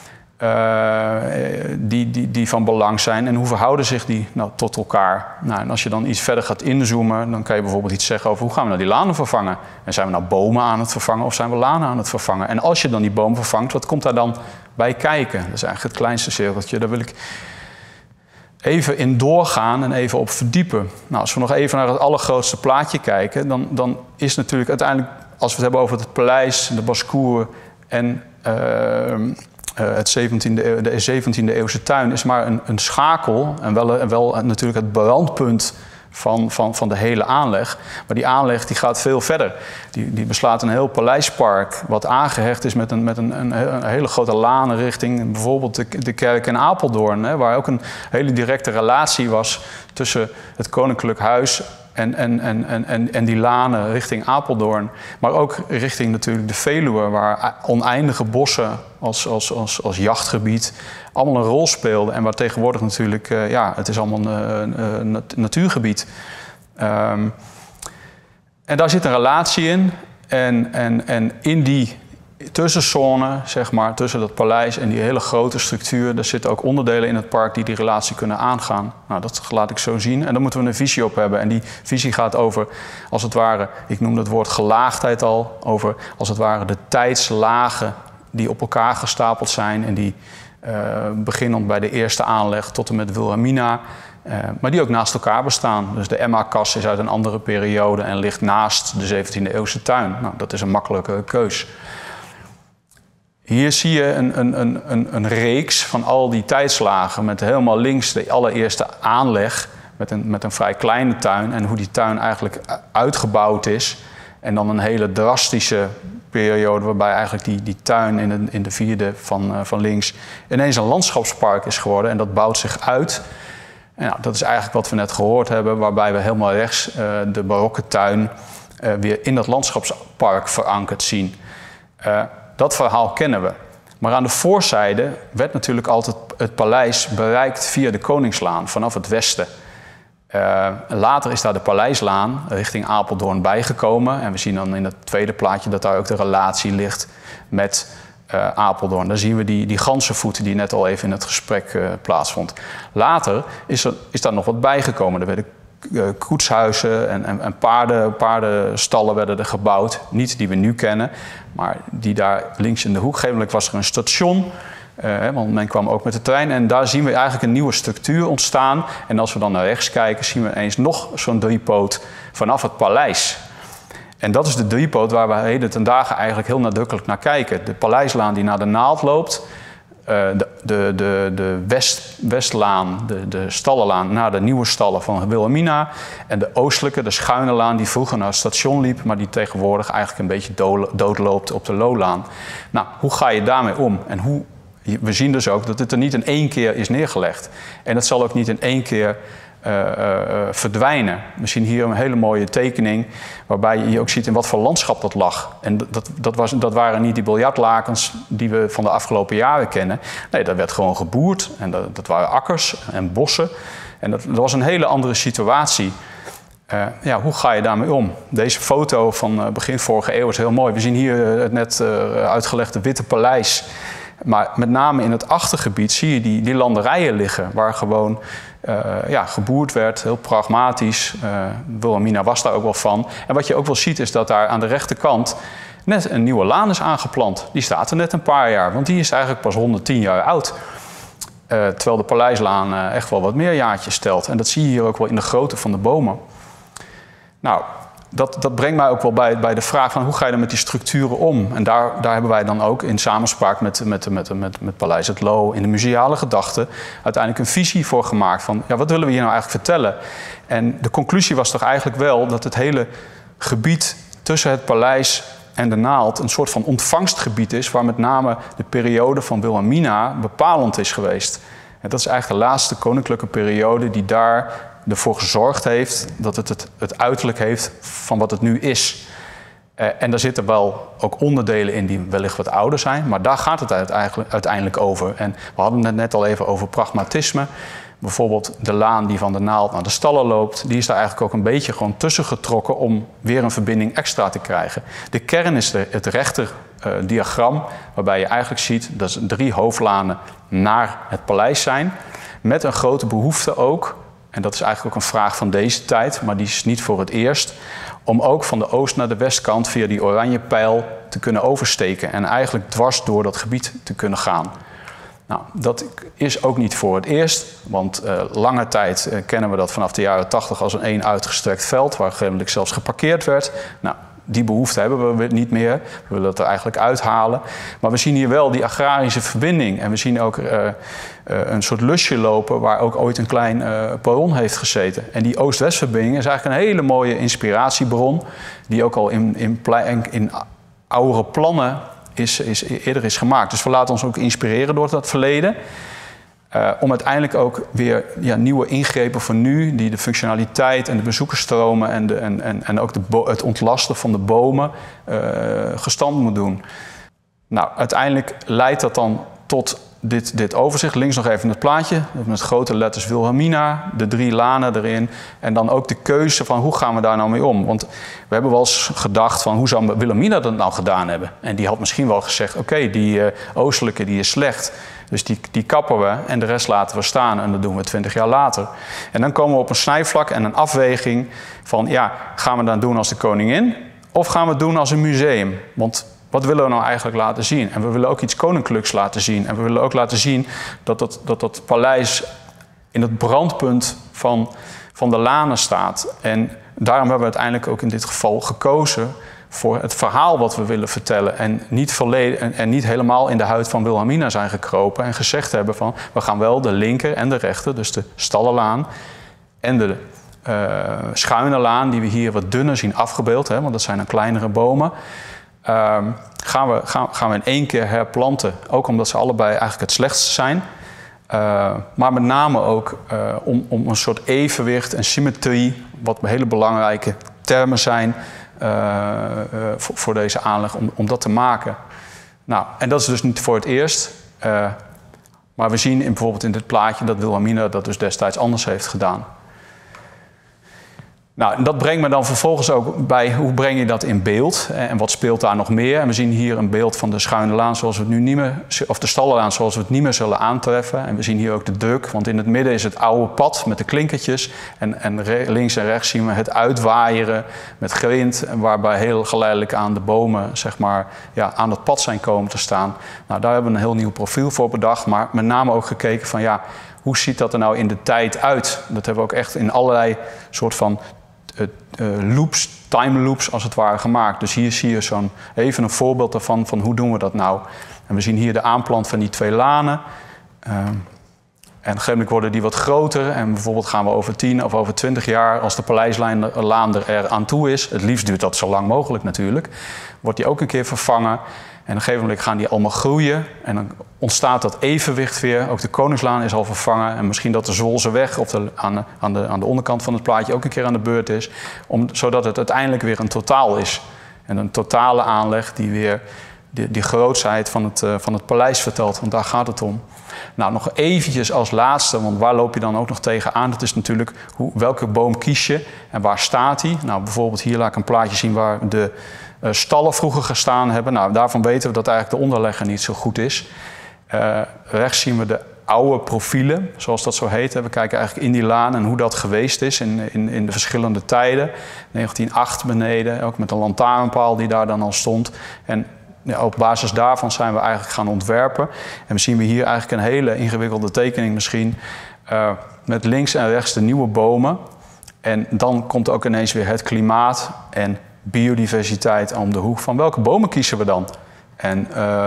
Die van belang zijn. En hoe verhouden zich die tot elkaar? Nou, en als je dan iets verder gaat inzoomen, dan kan je bijvoorbeeld iets zeggen over hoe gaan we nou die lanen vervangen? En zijn we nou bomen aan het vervangen of zijn we lanen aan het vervangen? En als je dan die boom vervangt, wat komt daar dan bij kijken? Dat is eigenlijk het kleinste cirkeltje. Daar wil ik even in doorgaan en even op verdiepen. Nou, als we nog even naar het allergrootste plaatje kijken, dan is natuurlijk uiteindelijk, als we het hebben over het paleis, de basse-cour en de 17e eeuwse tuin is maar een schakel en wel natuurlijk het brandpunt van de hele aanleg. Maar die aanleg die gaat veel verder. Die beslaat een heel paleispark wat aangehecht is met een hele grote laan richting bijvoorbeeld de kerk in Apeldoorn. Waar ook een hele directe relatie was tussen het Koninklijk Huis en die lanen richting Apeldoorn. Maar ook richting natuurlijk de Veluwe, waar oneindige bossen als jachtgebied allemaal een rol speelden. En waar tegenwoordig natuurlijk, het is allemaal een natuurgebied. En daar zit een relatie in. En in die tussenzone, zeg maar, tussen dat paleis en die hele grote structuur, daar zitten ook onderdelen in het park die relatie kunnen aangaan. Nou, dat laat ik zo zien. En daar moeten we een visie op hebben. En die visie gaat over, als het ware, ik noemde het woord gelaagdheid al, over als het ware de tijdslagen die op elkaar gestapeld zijn en die beginnend bij de eerste aanleg tot en met Wilhelmina, maar die ook naast elkaar bestaan. Dus de Emma-kas is uit een andere periode en ligt naast de 17e eeuwse tuin. Nou, dat is een makkelijke keus. Hier zie je een reeks van al die tijdslagen met helemaal links de allereerste aanleg met een vrij kleine tuin en hoe die tuin eigenlijk uitgebouwd is. En dan een hele drastische periode waarbij eigenlijk die tuin in de vierde van links ineens een landschapspark is geworden en dat bouwt zich uit. En nou, dat is eigenlijk wat we net gehoord hebben, waarbij we helemaal rechts de barokke tuin weer in dat landschapspark verankerd zien. Dat verhaal kennen we. Maar aan de voorzijde werd natuurlijk altijd het paleis bereikt via de Koningslaan vanaf het westen. Later is daar de Paleislaan richting Apeldoorn bijgekomen. En we zien dan in het tweede plaatje dat daar ook de relatie ligt met Apeldoorn. Daar zien we die ganzenvoet die net al even in het gesprek plaatsvond. Later is daar nog wat bijgekomen. Er werden koetshuizen en paardenstallen werden er gebouwd. Niet die we nu kennen, maar die daar links in de hoek. Gegevenlijk was er een station, want men kwam ook met de trein. En daar zien we eigenlijk een nieuwe structuur ontstaan. En als we dan naar rechts kijken, zien we ineens nog zo'n driepoot vanaf het paleis. En dat is de driepoot waar we heden ten dagen eigenlijk heel nadrukkelijk naar kijken. De Paleislaan die naar de Naald loopt, de Westlaan, de stallenlaan, naar de nieuwe stallen van Wilhelmina. En de oostelijke, de schuine laan, die vroeger naar het station liep, maar die tegenwoordig eigenlijk een beetje doodloopt op de Loolaan. Nou, hoe ga je daarmee om? En we zien dus ook dat het er niet in één keer is neergelegd. En het zal ook niet in één keer verdwijnen. We zien hier een hele mooie tekening waarbij je ook ziet in wat voor landschap dat lag. En dat waren niet die biljartlakens die we van de afgelopen jaren kennen. Nee, dat werd gewoon geboerd en dat waren akkers en bossen. En dat was een hele andere situatie. Hoe ga je daarmee om? Deze foto van begin vorige eeuw is heel mooi. We zien hier het net uitgelegde Witte Paleis. Maar met name in het achtergebied zie je die landerijen liggen waar gewoon geboerd werd, heel pragmatisch. Wilhelmina was daar ook wel van. En wat je ook wel ziet is dat daar aan de rechterkant net een nieuwe laan is aangeplant. Die staat er net een paar jaar, want die is eigenlijk pas 110 jaar oud. Terwijl de Paleislaan echt wel wat meer jaartjes stelt. En dat zie je hier ook wel in de grootte van de bomen. Nou, dat brengt mij ook wel bij de vraag van hoe ga je dan met die structuren om? En daar hebben wij dan ook in samenspraak met Paleis het Loo in de museale gedachte uiteindelijk een visie voor gemaakt van wat willen we hier nou eigenlijk vertellen? En de conclusie was toch eigenlijk wel dat het hele gebied tussen het paleis en de Naald een soort van ontvangstgebied is waar met name de periode van Wilhelmina bepalend is geweest. En dat is eigenlijk de laatste koninklijke periode die daar ervoor gezorgd heeft dat het uiterlijk heeft van wat het nu is. En daar zitten wel ook onderdelen in die wellicht wat ouder zijn, maar daar gaat het uiteindelijk over. En we hadden het net al even over pragmatisme. Bijvoorbeeld de laan die van de Naald naar de stallen loopt, die is daar eigenlijk ook een beetje gewoon tussen getrokken om weer een verbinding extra te krijgen. De kern is het rechter diagram, waarbij je eigenlijk ziet dat er 3 hoofdlanen naar het paleis zijn, met een grote behoefte ook. En dat is eigenlijk ook een vraag van deze tijd, maar die is niet voor het eerst. Om ook van de oost naar de westkant via die oranje pijl te kunnen oversteken. En eigenlijk dwars door dat gebied te kunnen gaan. Nou, dat is ook niet voor het eerst. Want lange tijd kennen we dat vanaf de jaren 80 als een uitgestrekt veld. Waar gegebenlijk zelfs geparkeerd werd. Nou, die behoefte hebben we niet meer. We willen dat er eigenlijk uithalen. Maar we zien hier wel die agrarische verbinding. En we zien ook een soort lusje lopen waar ook ooit een klein perron heeft gezeten. En die Oost-West-verbinding is eigenlijk een hele mooie inspiratiebron. Die ook al in oudere plannen eerder is gemaakt. Dus we laten ons ook inspireren door dat verleden. Om uiteindelijk ook weer nieuwe ingrepen voor nu, die de functionaliteit en de bezoekersstromen en ook het ontlasten van de bomen gestand moet doen. Nou, uiteindelijk leidt dat dan tot dit overzicht. Links nog even het plaatje, met grote letters Wilhelmina, de 3 lanen erin. En dan ook de keuze van hoe gaan we daar nou mee om. Want we hebben wel eens gedacht van hoe zou Wilhelmina dat nou gedaan hebben. En die had misschien wel gezegd, oké, die oostelijke die is slecht. Dus die kappen we en de rest laten we staan en dat doen we 20 jaar later. En dan komen we op een snijvlak en een afweging van gaan we dat doen als de koningin of gaan we het doen als een museum? Want wat willen we nou eigenlijk laten zien? En we willen ook iets koninklijks laten zien. En we willen ook laten zien dat paleis in het brandpunt van de lanen staat. En daarom hebben we uiteindelijk ook in dit geval gekozen voor het verhaal wat we willen vertellen. En niet helemaal in de huid van Wilhelmina zijn gekropen. En gezegd hebben van we gaan wel de linker en de rechter, dus de Stallenlaan en de schuine laan, die we hier wat dunner zien afgebeeld, want dat zijn dan kleinere bomen. Gaan we in één keer herplanten. Ook omdat ze allebei eigenlijk het slechtste zijn. Maar met name ook om een soort evenwicht en symmetrie, wat hele belangrijke termen zijn voor deze aanleg, om dat te maken. Nou, en dat is dus niet voor het eerst. Maar we zien bijvoorbeeld in dit plaatje dat Wilhelmina dat dus destijds anders heeft gedaan. Nou, en dat brengt me dan vervolgens ook bij hoe breng je dat in beeld en wat speelt daar nog meer. En we zien hier een beeld van de schuine laan zoals we het nu niet meer, of de stallenlaan zoals we het niet meer zullen aantreffen. En we zien hier ook de druk, want in het midden is het oude pad met de klinkertjes. En links en rechts zien we het uitwaaieren met grind, waarbij heel geleidelijk aan de bomen zeg maar, aan het pad zijn komen te staan. Nou, daar hebben we een heel nieuw profiel voor bedacht, maar met name ook gekeken van hoe ziet dat er nou in de tijd uit? Dat hebben we ook echt in allerlei soort van time loops als het ware gemaakt. Dus hier zie je even een voorbeeld daarvan van hoe doen we dat nou. En we zien hier de aanplant van die 2 lanen. En op een gegeven moment worden die wat groter. En bijvoorbeeld gaan we over 10 of over 20 jaar, als de Paleislaan er aan toe is, het liefst duurt dat zo lang mogelijk natuurlijk, wordt die ook een keer vervangen. En op een gegeven moment gaan die allemaal groeien. En dan ontstaat dat evenwicht weer. Ook de Koningslaan is al vervangen. En misschien dat de Zwolseweg aan de onderkant van het plaatje ook een keer aan de beurt is. Zodat het uiteindelijk weer een totaal is. En een totale aanleg die weer die grootsheid van het paleis vertelt. Want daar gaat het om. Nou, nog eventjes als laatste, want waar loop je dan ook nog tegenaan? Dat is natuurlijk welke boom kies je en waar staat die? Nou, bijvoorbeeld hier laat ik een plaatje zien waar de stallen vroeger gestaan hebben. Nou, daarvan weten we dat eigenlijk de onderlegger niet zo goed is. Rechts zien we de oude profielen, zoals dat zo heet. We kijken eigenlijk in die laan en hoe dat geweest is in de verschillende tijden. 1908 beneden, ook met een lantaarnpaal die daar dan al stond. En ja, op basis daarvan zijn we eigenlijk gaan ontwerpen. En we zien hier eigenlijk een hele ingewikkelde tekening misschien. Met links en rechts de nieuwe bomen. En dan komt ook ineens weer het klimaat en biodiversiteit om de hoek. Van welke bomen kiezen we dan? En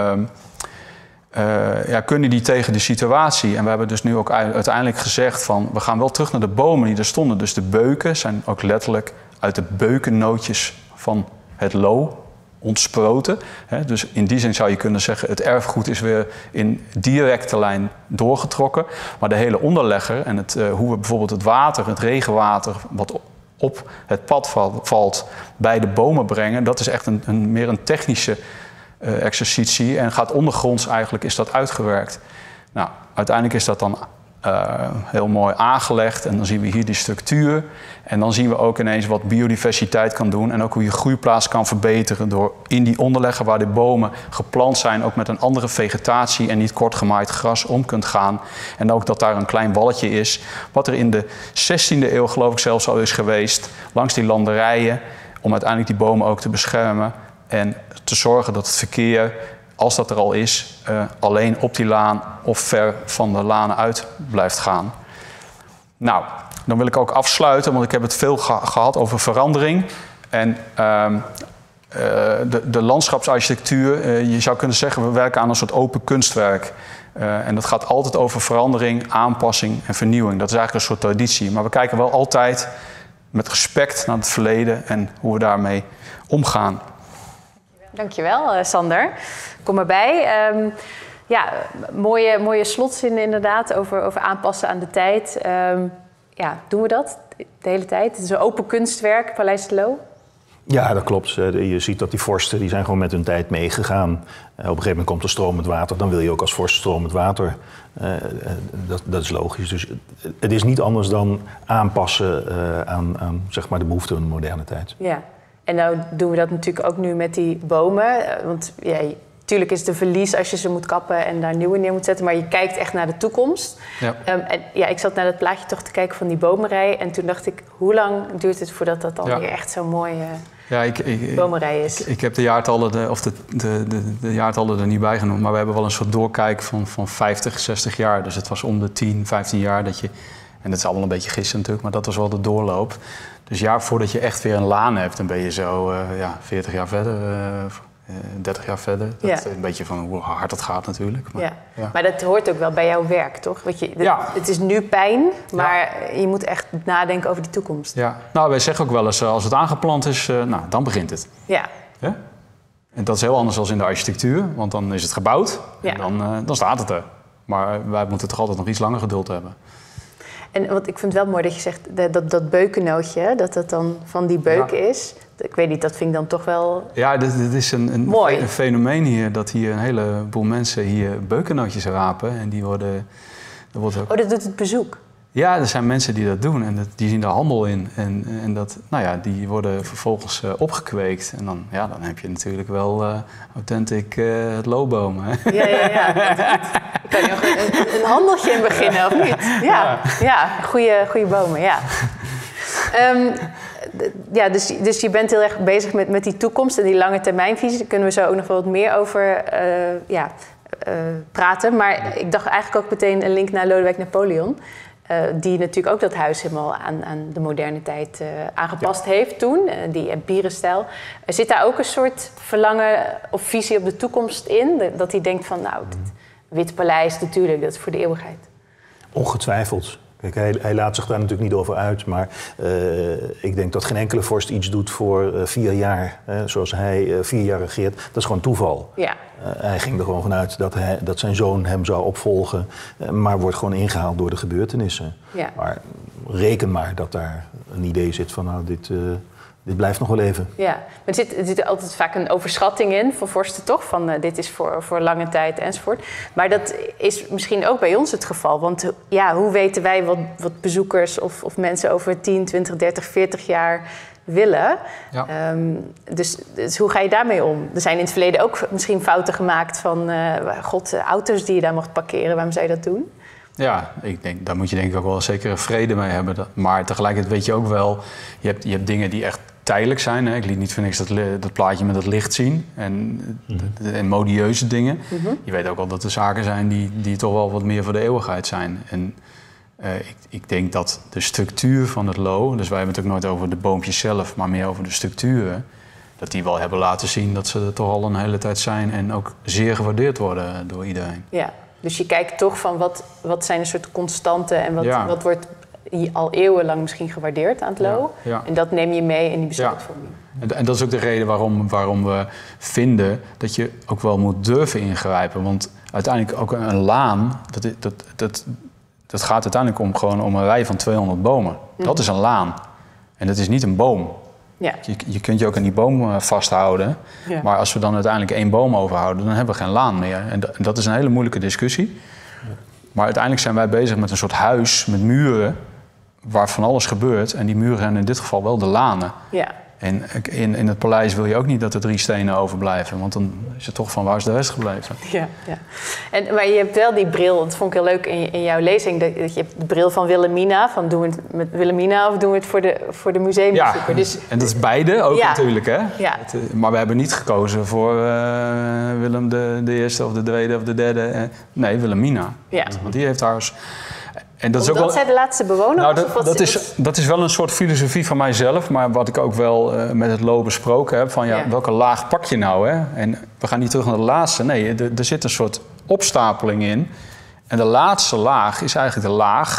kunnen die tegen de situatie? En we hebben dus nu ook uiteindelijk gezegd van, we gaan wel terug naar de bomen die er stonden. Dus de beuken zijn ook letterlijk uit de beukennootjes van het Loo ontsproten. Dus in die zin zou je kunnen zeggen, het erfgoed is weer in directe lijn doorgetrokken. Maar de hele onderlegger en hoe we bijvoorbeeld het water, het regenwater, wat op het pad valt, bij de bomen brengen, dat is echt meer een technische exercitie. En gaat ondergronds eigenlijk, is dat uitgewerkt. Nou, uiteindelijk is dat dan heel mooi aangelegd. En dan zien we hier die structuur. En dan zien we ook ineens wat biodiversiteit kan doen. En ook hoe je groeiplaats kan verbeteren door in die onderleggen waar de bomen geplant zijn, ook met een andere vegetatie en niet kort gemaaid gras om kunt gaan. En ook dat daar een klein walletje is. Wat er in de 16e eeuw geloof ik zelfs al is geweest. Langs die landerijen. Om uiteindelijk die bomen ook te beschermen. En te zorgen dat het verkeer, als dat er al is, alleen op die laan of ver van de lanen uit blijft gaan. Nou, dan wil ik ook afsluiten, want ik heb het veel gehad over verandering. En de landschapsarchitectuur, je zou kunnen zeggen, we werken aan een soort open kunstwerk. En dat gaat altijd over verandering, aanpassing en vernieuwing. Dat is eigenlijk een soort traditie. Maar we kijken wel altijd met respect naar het verleden en hoe we daarmee omgaan. Dankjewel, Sander. Kom erbij. Mooie slotzin inderdaad over aanpassen aan de tijd. Doen we dat de hele tijd? Het is een open kunstwerk, Paleis het Loo. Ja, dat klopt. Je ziet dat die vorsten die zijn gewoon met hun tijd meegegaan. Op een gegeven moment komt er stromend water. Dan wil je ook als vorst stromend water. Dat is logisch. Dus het is niet anders dan aanpassen aan zeg maar de behoeften van de moderne tijd. Ja. En nou doen we dat natuurlijk ook nu met die bomen. Want natuurlijk is het een verlies als je ze moet kappen en daar nieuwe neer moet zetten. Maar je kijkt echt naar de toekomst. Ja. Ik zat naar dat plaatje toch te kijken van die bomenrij. En toen dacht ik, hoe lang duurt het voordat dat dan weer echt zo'n mooie bomenrij is? Ik heb de jaartallen er niet bij genoemd. Maar we hebben wel een soort doorkijk van 50, 60 jaar. Dus het was om de 10, 15 jaar dat je... En dat is allemaal een beetje gissen natuurlijk, maar dat was wel de doorloop. Dus jaar voordat je echt weer een laan hebt, dan ben je zo 40 jaar verder, 30 jaar verder. Dat is een beetje van hoe hard het gaat natuurlijk. Maar, maar dat hoort ook wel bij jouw werk, toch? Het is nu pijn, maar je moet echt nadenken over de toekomst. Ja, nou wij zeggen ook wel eens, als het aangeplant is, dan begint het. Ja. En dat is heel anders dan in de architectuur, want dan is het gebouwd en dan staat het er. Maar wij moeten toch altijd nog iets langer geduld hebben. En wat ik vind het wel mooi dat je zegt, dat beukennootje, dat dan van die beuk is. Ik weet niet, dat vind ik dan toch wel dit is een fenomeen hier, dat hier een heleboel mensen hier beukennootjes rapen. En die worden... dat doet het bezoek? Ja, er zijn mensen die dat doen en die zien daar handel in. En dat, die worden vervolgens opgekweekt. En dan heb je natuurlijk wel authentic loobbomen. Ja. Kan je nog een handeltje in beginnen, of niet? Ja, goede bomen, ja. Dus je bent heel erg bezig met die toekomst en die lange termijnvisie. Daar kunnen we zo ook nog wel wat meer over praten. Maar ik dacht eigenlijk ook meteen een link naar Lodewijk Napoleon. Die natuurlijk ook dat huis helemaal aan de moderne tijd aangepast heeft toen. Die empire-stijl. Zit daar ook een soort verlangen of visie op de toekomst in? Dat hij denkt van, nou, het Witte Paleis natuurlijk, dat is voor de eeuwigheid. Ongetwijfeld. Kijk, hij laat zich daar natuurlijk niet over uit, maar ik denk dat geen enkele vorst iets doet voor 4 jaar. Zoals hij 4 jaar regeert, dat is gewoon toeval. Ja. Hij ging er gewoon vanuit dat zijn zoon hem zou opvolgen, maar wordt gewoon ingehaald door de gebeurtenissen. Ja. Maar reken maar dat daar een idee zit van, nou, dit blijft nog wel even. Ja, maar er zit altijd vaak een overschatting in van vorsten, toch? Van dit is voor lange tijd enzovoort. Maar dat is misschien ook bij ons het geval. Want ja, hoe weten wij wat bezoekers of mensen over 10, 20, 30, 40 jaar willen? Ja. Dus hoe ga je daarmee om? Er zijn in het verleden ook misschien fouten gemaakt van... auto's die je daar mocht parkeren, waarom zou je dat doen? Ja, daar moet je denk ik ook wel zeker vrede mee hebben. Maar tegelijkertijd weet je ook wel... Je hebt dingen die echt tijdelijk zijn. Hè. Ik liet niet voor niks dat plaatje met het licht zien. En modieuze dingen. Mm-hmm. Je weet ook al dat er zaken zijn die toch wel wat meer voor de eeuwigheid zijn. En ik denk dat de structuur van het Loo... Dus wij hebben het ook nooit over de boompjes zelf... maar meer over de structuren... dat die wel hebben laten zien dat ze er toch al een hele tijd zijn... en ook zeer gewaardeerd worden door iedereen. Ja. Dus je kijkt toch van wat zijn een soort constanten... en wat wordt al eeuwenlang misschien gewaardeerd aan het Loo. Ja. Ja. En dat neem je mee in die besluitvorming. Ja. En dat is ook de reden waarom we vinden dat je ook wel moet durven ingrijpen. Want uiteindelijk ook een laan, dat gaat uiteindelijk om een rij van 200 bomen. Mm. Dat is een laan. En dat is niet een boom. Ja. Je kunt je ook aan die boom vasthouden. Ja. Maar als we dan uiteindelijk 1 boom overhouden, dan hebben we geen laan meer. En dat is een hele moeilijke discussie. Ja. Maar uiteindelijk zijn wij bezig met een soort huis met muren... waar van alles gebeurt. En die muren zijn in dit geval wel de lanen. Ja. En in het paleis wil je ook niet dat er 3 stenen overblijven. Want dan is het toch van waar is de rest gebleven. Ja, ja. Maar je hebt wel die bril, dat vond ik heel leuk in jouw lezing. Dat je hebt de bril van Wilhelmina. Van doen we het met Wilhelmina of doen we het voor de museumbezoeker? Ja, dus, en dat is beide ook natuurlijk. Hè? Ja. Maar we hebben niet gekozen voor Willem de eerste of de tweede of de derde. Nee, Wilhelmina. Ja. Want die heeft haar... En dat is ook wel... zij de laatste bewoner? Nou, dat is wel een soort filosofie van mijzelf, maar wat ik ook wel met het Loo besproken heb, van welke laag pak je nou? Hè? En we gaan niet terug naar de laatste. Nee, er zit een soort opstapeling in. En de laatste laag is eigenlijk de laag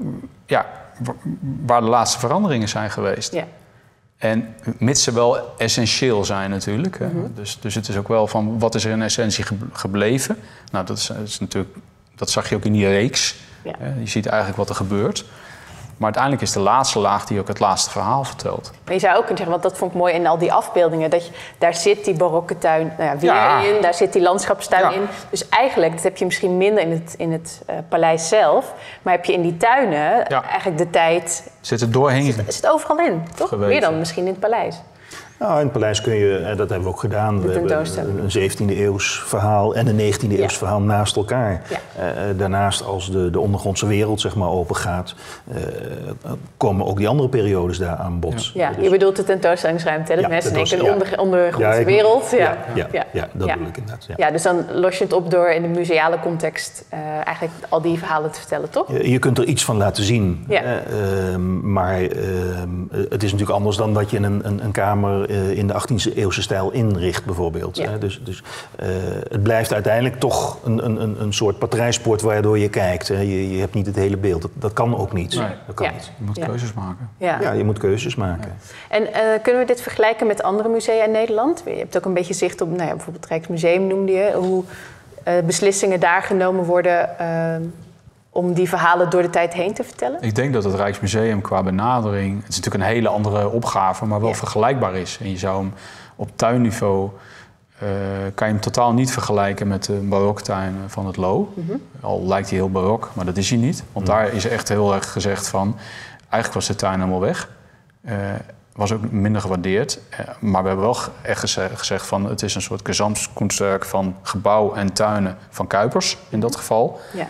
waar de laatste veranderingen zijn geweest. Ja. En mits ze wel essentieel zijn natuurlijk. Mm-hmm. Dus het is ook wel van wat is er in essentie gebleven? Nou, dat is natuurlijk, dat zag je ook in die reeks. Ja. Je ziet eigenlijk wat er gebeurt. Maar uiteindelijk is de laatste laag die ook het laatste verhaal vertelt. Maar je zou ook kunnen zeggen, want dat vond ik mooi in al die afbeeldingen... daar zit die barokke tuin in, daar zit die landschapstuin in. Dus eigenlijk, dat heb je misschien minder in het paleis zelf... maar heb je in die tuinen eigenlijk de tijd... Zit er doorheen? Zit overal in, toch? Geweest. Meer dan misschien in het paleis. Nou, in het paleis kun je, dat hebben we ook gedaan, we hebben een 17e-eeuws verhaal en een 19e-eeuws verhaal naast elkaar. Ja. Daarnaast, als de ondergrondse wereld zeg maar open gaat, komen ook die andere periodes daar aan bod. Ja, je bedoelt de tentoonstellingsruimte, hè? Dat mensen denken een ondergrondse wereld. Ja, dat bedoel ik inderdaad. Ja, dus dan los je het op door in de museale context eigenlijk al die verhalen te vertellen, toch? Je kunt er iets van laten zien, maar het is natuurlijk anders dan dat je een kamer in de 18e-eeuwse stijl inricht bijvoorbeeld. Ja. Dus het blijft uiteindelijk toch een soort patrijspoort waardoor je kijkt. Je hebt niet het hele beeld. Dat kan ook niet. Nee. Dat kan niet. Je moet keuzes maken. Ja, je moet keuzes maken. Ja. En kunnen we dit vergelijken met andere musea in Nederland? Je hebt ook een beetje zicht op, bijvoorbeeld het Rijksmuseum noemde je. Hoe beslissingen daar genomen worden... om die verhalen door de tijd heen te vertellen? Ik denk dat het Rijksmuseum qua benadering... het is natuurlijk een hele andere opgave, maar wel vergelijkbaar is. En je zou hem op tuinniveau... kan je hem totaal niet vergelijken met de baroktuin van het Loo. Mm-hmm. Al lijkt hij heel barok, maar dat is hij niet. Want daar is echt heel erg gezegd van... eigenlijk was de tuin helemaal weg. Was ook minder gewaardeerd. Maar we hebben wel echt gezegd van... het is een soort gezamtskunstwerk van gebouw en tuinen van Cuypers in dat geval... Ja.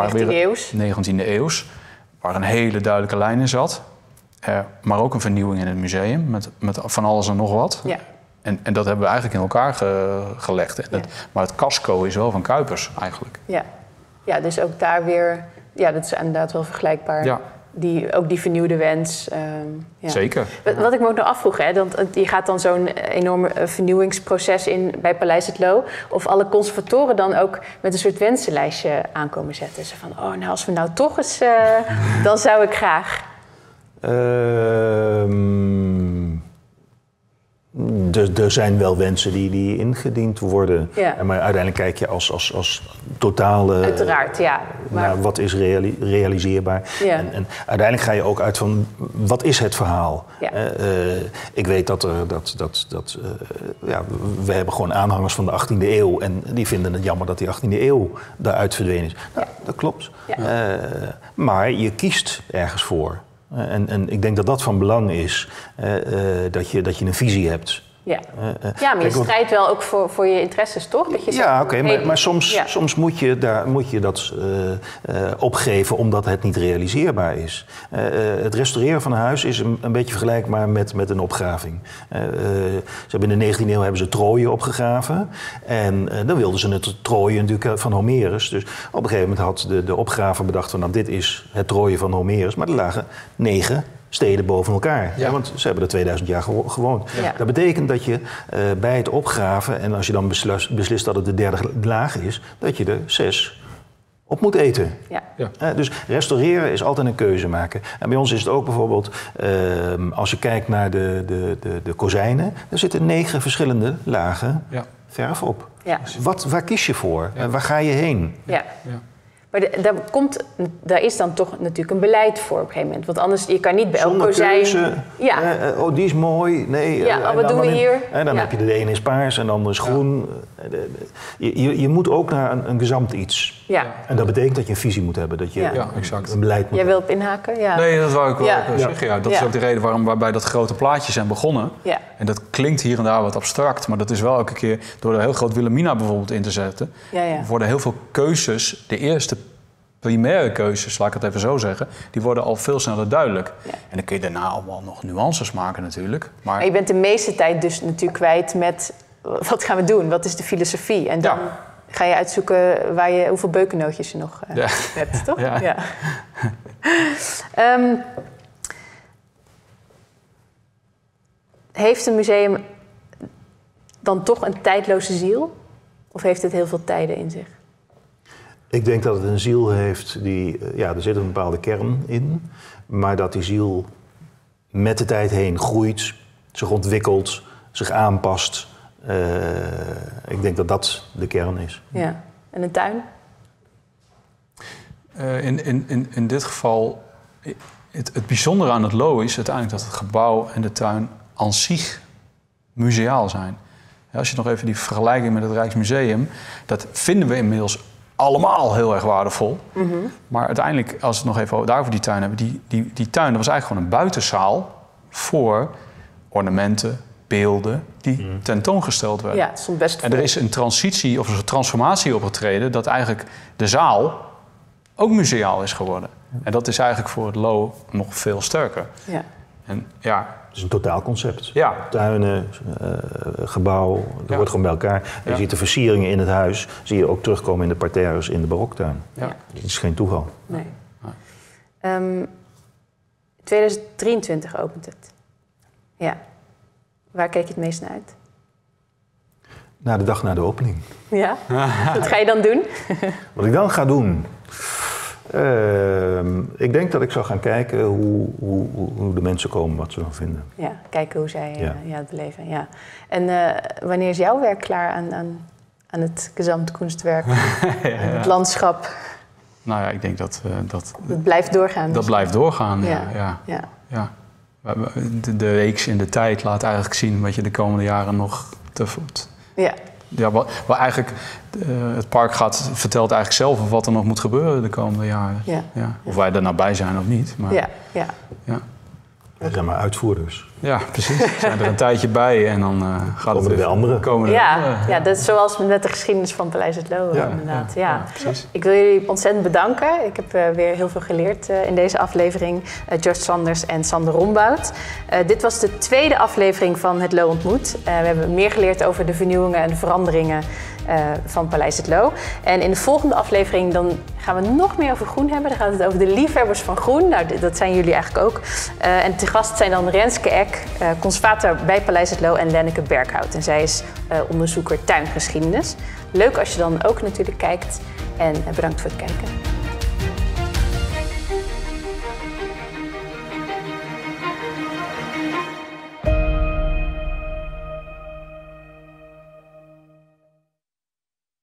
19e eeuws, waar een hele duidelijke lijn in zat. Maar ook een vernieuwing in het museum, met van alles en nog wat. Ja. En dat hebben we eigenlijk in elkaar gelegd. Maar het casco is wel van Cuypers eigenlijk. Ja, dus ook daar weer Ja, dat is inderdaad wel vergelijkbaar. Ja. Ook die vernieuwde wens. Ja. Zeker. Wat ik me ook nog afvroeg, hè, want je gaat dan zo'n enorm vernieuwingsproces in bij Paleis het Loo. Of alle conservatoren dan ook met een soort wensenlijstje aankomen zetten. Zo van, oh, nou als we nou toch eens, dan zou ik graag. Er zijn wel wensen die ingediend worden. Ja. Maar uiteindelijk kijk je als totale... Uiteraard, ja. Maar wat is realiseerbaar? Ja. En uiteindelijk ga je ook uit van, wat is het verhaal? Ja. Ik weet dat we hebben gewoon aanhangers van de 18e eeuw... en die vinden het jammer dat die 18e eeuw daaruit verdwenen is. Nou, dat klopt. Ja. Maar je kiest ergens voor. En ik denk dat dat van belang is, dat je een visie hebt. Ja, maar je strijdt wel ook voor je interesses, toch? Dat je zegt, maar soms moet je dat opgeven omdat het niet realiseerbaar is. Het restaureren van een huis is een beetje vergelijkbaar met een opgraving. Ze hebben in de 19e eeuw hebben ze Troje opgegraven. En dan wilden ze het Troje natuurlijk van Homerus. Dus op een gegeven moment had de opgraver bedacht van, nou, dit is het Troje van Homerus. Maar er lagen 9 steden boven elkaar. Ja. Want ze hebben er 2000 jaar gewoond. Ja. Dat betekent dat je bij het opgraven, en als je dan beslist dat het de derde laag is, dat je er 6 op moet eten. Ja. Ja. Dus restaureren is altijd een keuze maken. En bij ons is het ook bijvoorbeeld, als je kijkt naar de kozijnen, er zitten 9 verschillende lagen verf op. Ja. Waar kies je voor? Ja. Waar ga je heen? Ja. Ja. Maar daar is dan toch natuurlijk een beleid voor op een gegeven moment. Want anders, je kan niet bij elk kozijn... Keuze, die is mooi. Nee, wat doen we hier? En dan heb je de ene is paars en de andere is groen. Je moet ook naar een gezamt iets. Ja. En dat betekent dat je een visie moet hebben. Dat je een beleid moet Jij wil op inhaken? Ja. Nee, dat wou ik wel zeggen. Ja. Dat is ook de reden waarbij dat grote plaatje zijn begonnen. Ja. En dat klinkt hier en daar wat abstract. Maar dat is wel elke keer door een heel groot Wilhelmina bijvoorbeeld in te zetten. Worden heel veel keuzes, de eerste primaire keuzes, laat ik het even zo zeggen, die worden al veel sneller duidelijk. Ja. En dan kun je daarna allemaal nog nuances maken natuurlijk. Maar je bent de meeste tijd dus natuurlijk kwijt met, wat gaan we doen? Wat is de filosofie? En dan ga je uitzoeken hoeveel beukennootjes je nog hebt, toch? Ja. Ja. Heeft een museum dan toch een tijdloze ziel? Of heeft het heel veel tijden in zich? Ik denk dat het een ziel heeft er zit een bepaalde kern in. Maar dat die ziel met de tijd heen groeit, zich ontwikkelt, zich aanpast. Ik denk dat dat de kern is. Ja, en een tuin? In dit geval, het bijzondere aan het Loo is uiteindelijk dat het gebouw en de tuin aan zich museaal zijn. Als je nog even die vergelijking met het Rijksmuseum, dat vinden we inmiddels allemaal heel erg waardevol. Mm-hmm. Maar uiteindelijk, als we het nog even daarover die tuin hebben, die tuin, dat was eigenlijk gewoon een buitenzaal voor ornamenten, beelden die tentoongesteld werden. Ja, het stond best vol. En er is een transitie of een transformatie opgetreden dat eigenlijk de zaal ook museaal is geworden. En dat is eigenlijk voor het Loo nog veel sterker. Ja. En het is een totaalconcept. Ja. Tuinen, gebouw, dat wordt gewoon bij elkaar. En je ziet de versieringen in het huis, zie je ook terugkomen in de parterres in de baroktuin. Ja. Dat is geen toeval. Nee. 2023 opent het. Ja. Waar kijk je het meest naar uit? Na de dag na de opening. Ja? Wat ga je dan doen? Wat ik dan ga doen? Ik denk dat ik zou gaan kijken hoe de mensen komen, wat ze dan vinden. Ja, kijken hoe zij het beleven. Ja. En wanneer is jouw werk klaar aan het Gesamtkunstwerk, het landschap? Nou ja, ik denk dat het blijft doorgaan. Dat blijft doorgaan, ja. De reeks in de tijd laat eigenlijk zien wat je de komende jaren nog te voet. Ja. Ja, wat eigenlijk het park vertelt eigenlijk zelf wat er nog moet gebeuren de komende jaren. Ja. Ja. Of wij er nou bij zijn of niet. Maar, ja. We zijn maar uitvoerders. Ja, precies. We zijn er een tijdje bij en dan gaat het weer de anderen. Ja, dat is zoals met de geschiedenis van Paleis het Loo, inderdaad. Ja. Precies. Ik wil jullie ontzettend bedanken. Ik heb weer heel veel geleerd in deze aflevering. George Sanders en Sander Rombout. Dit was de tweede aflevering van Het Loo ontmoet. We hebben meer geleerd over de vernieuwingen en de veranderingen van Paleis Het Loo. En in de volgende aflevering dan gaan we nog meer over groen hebben. Dan gaat het over de liefhebbers van groen. Nou, dat zijn jullie eigenlijk ook. En te gast zijn dan Renske Eck, conservator bij Paleis Het Loo, en Lenneke Berkhout. En zij is onderzoeker tuingeschiedenis. Leuk als je dan ook natuurlijk kijkt. En bedankt voor het kijken.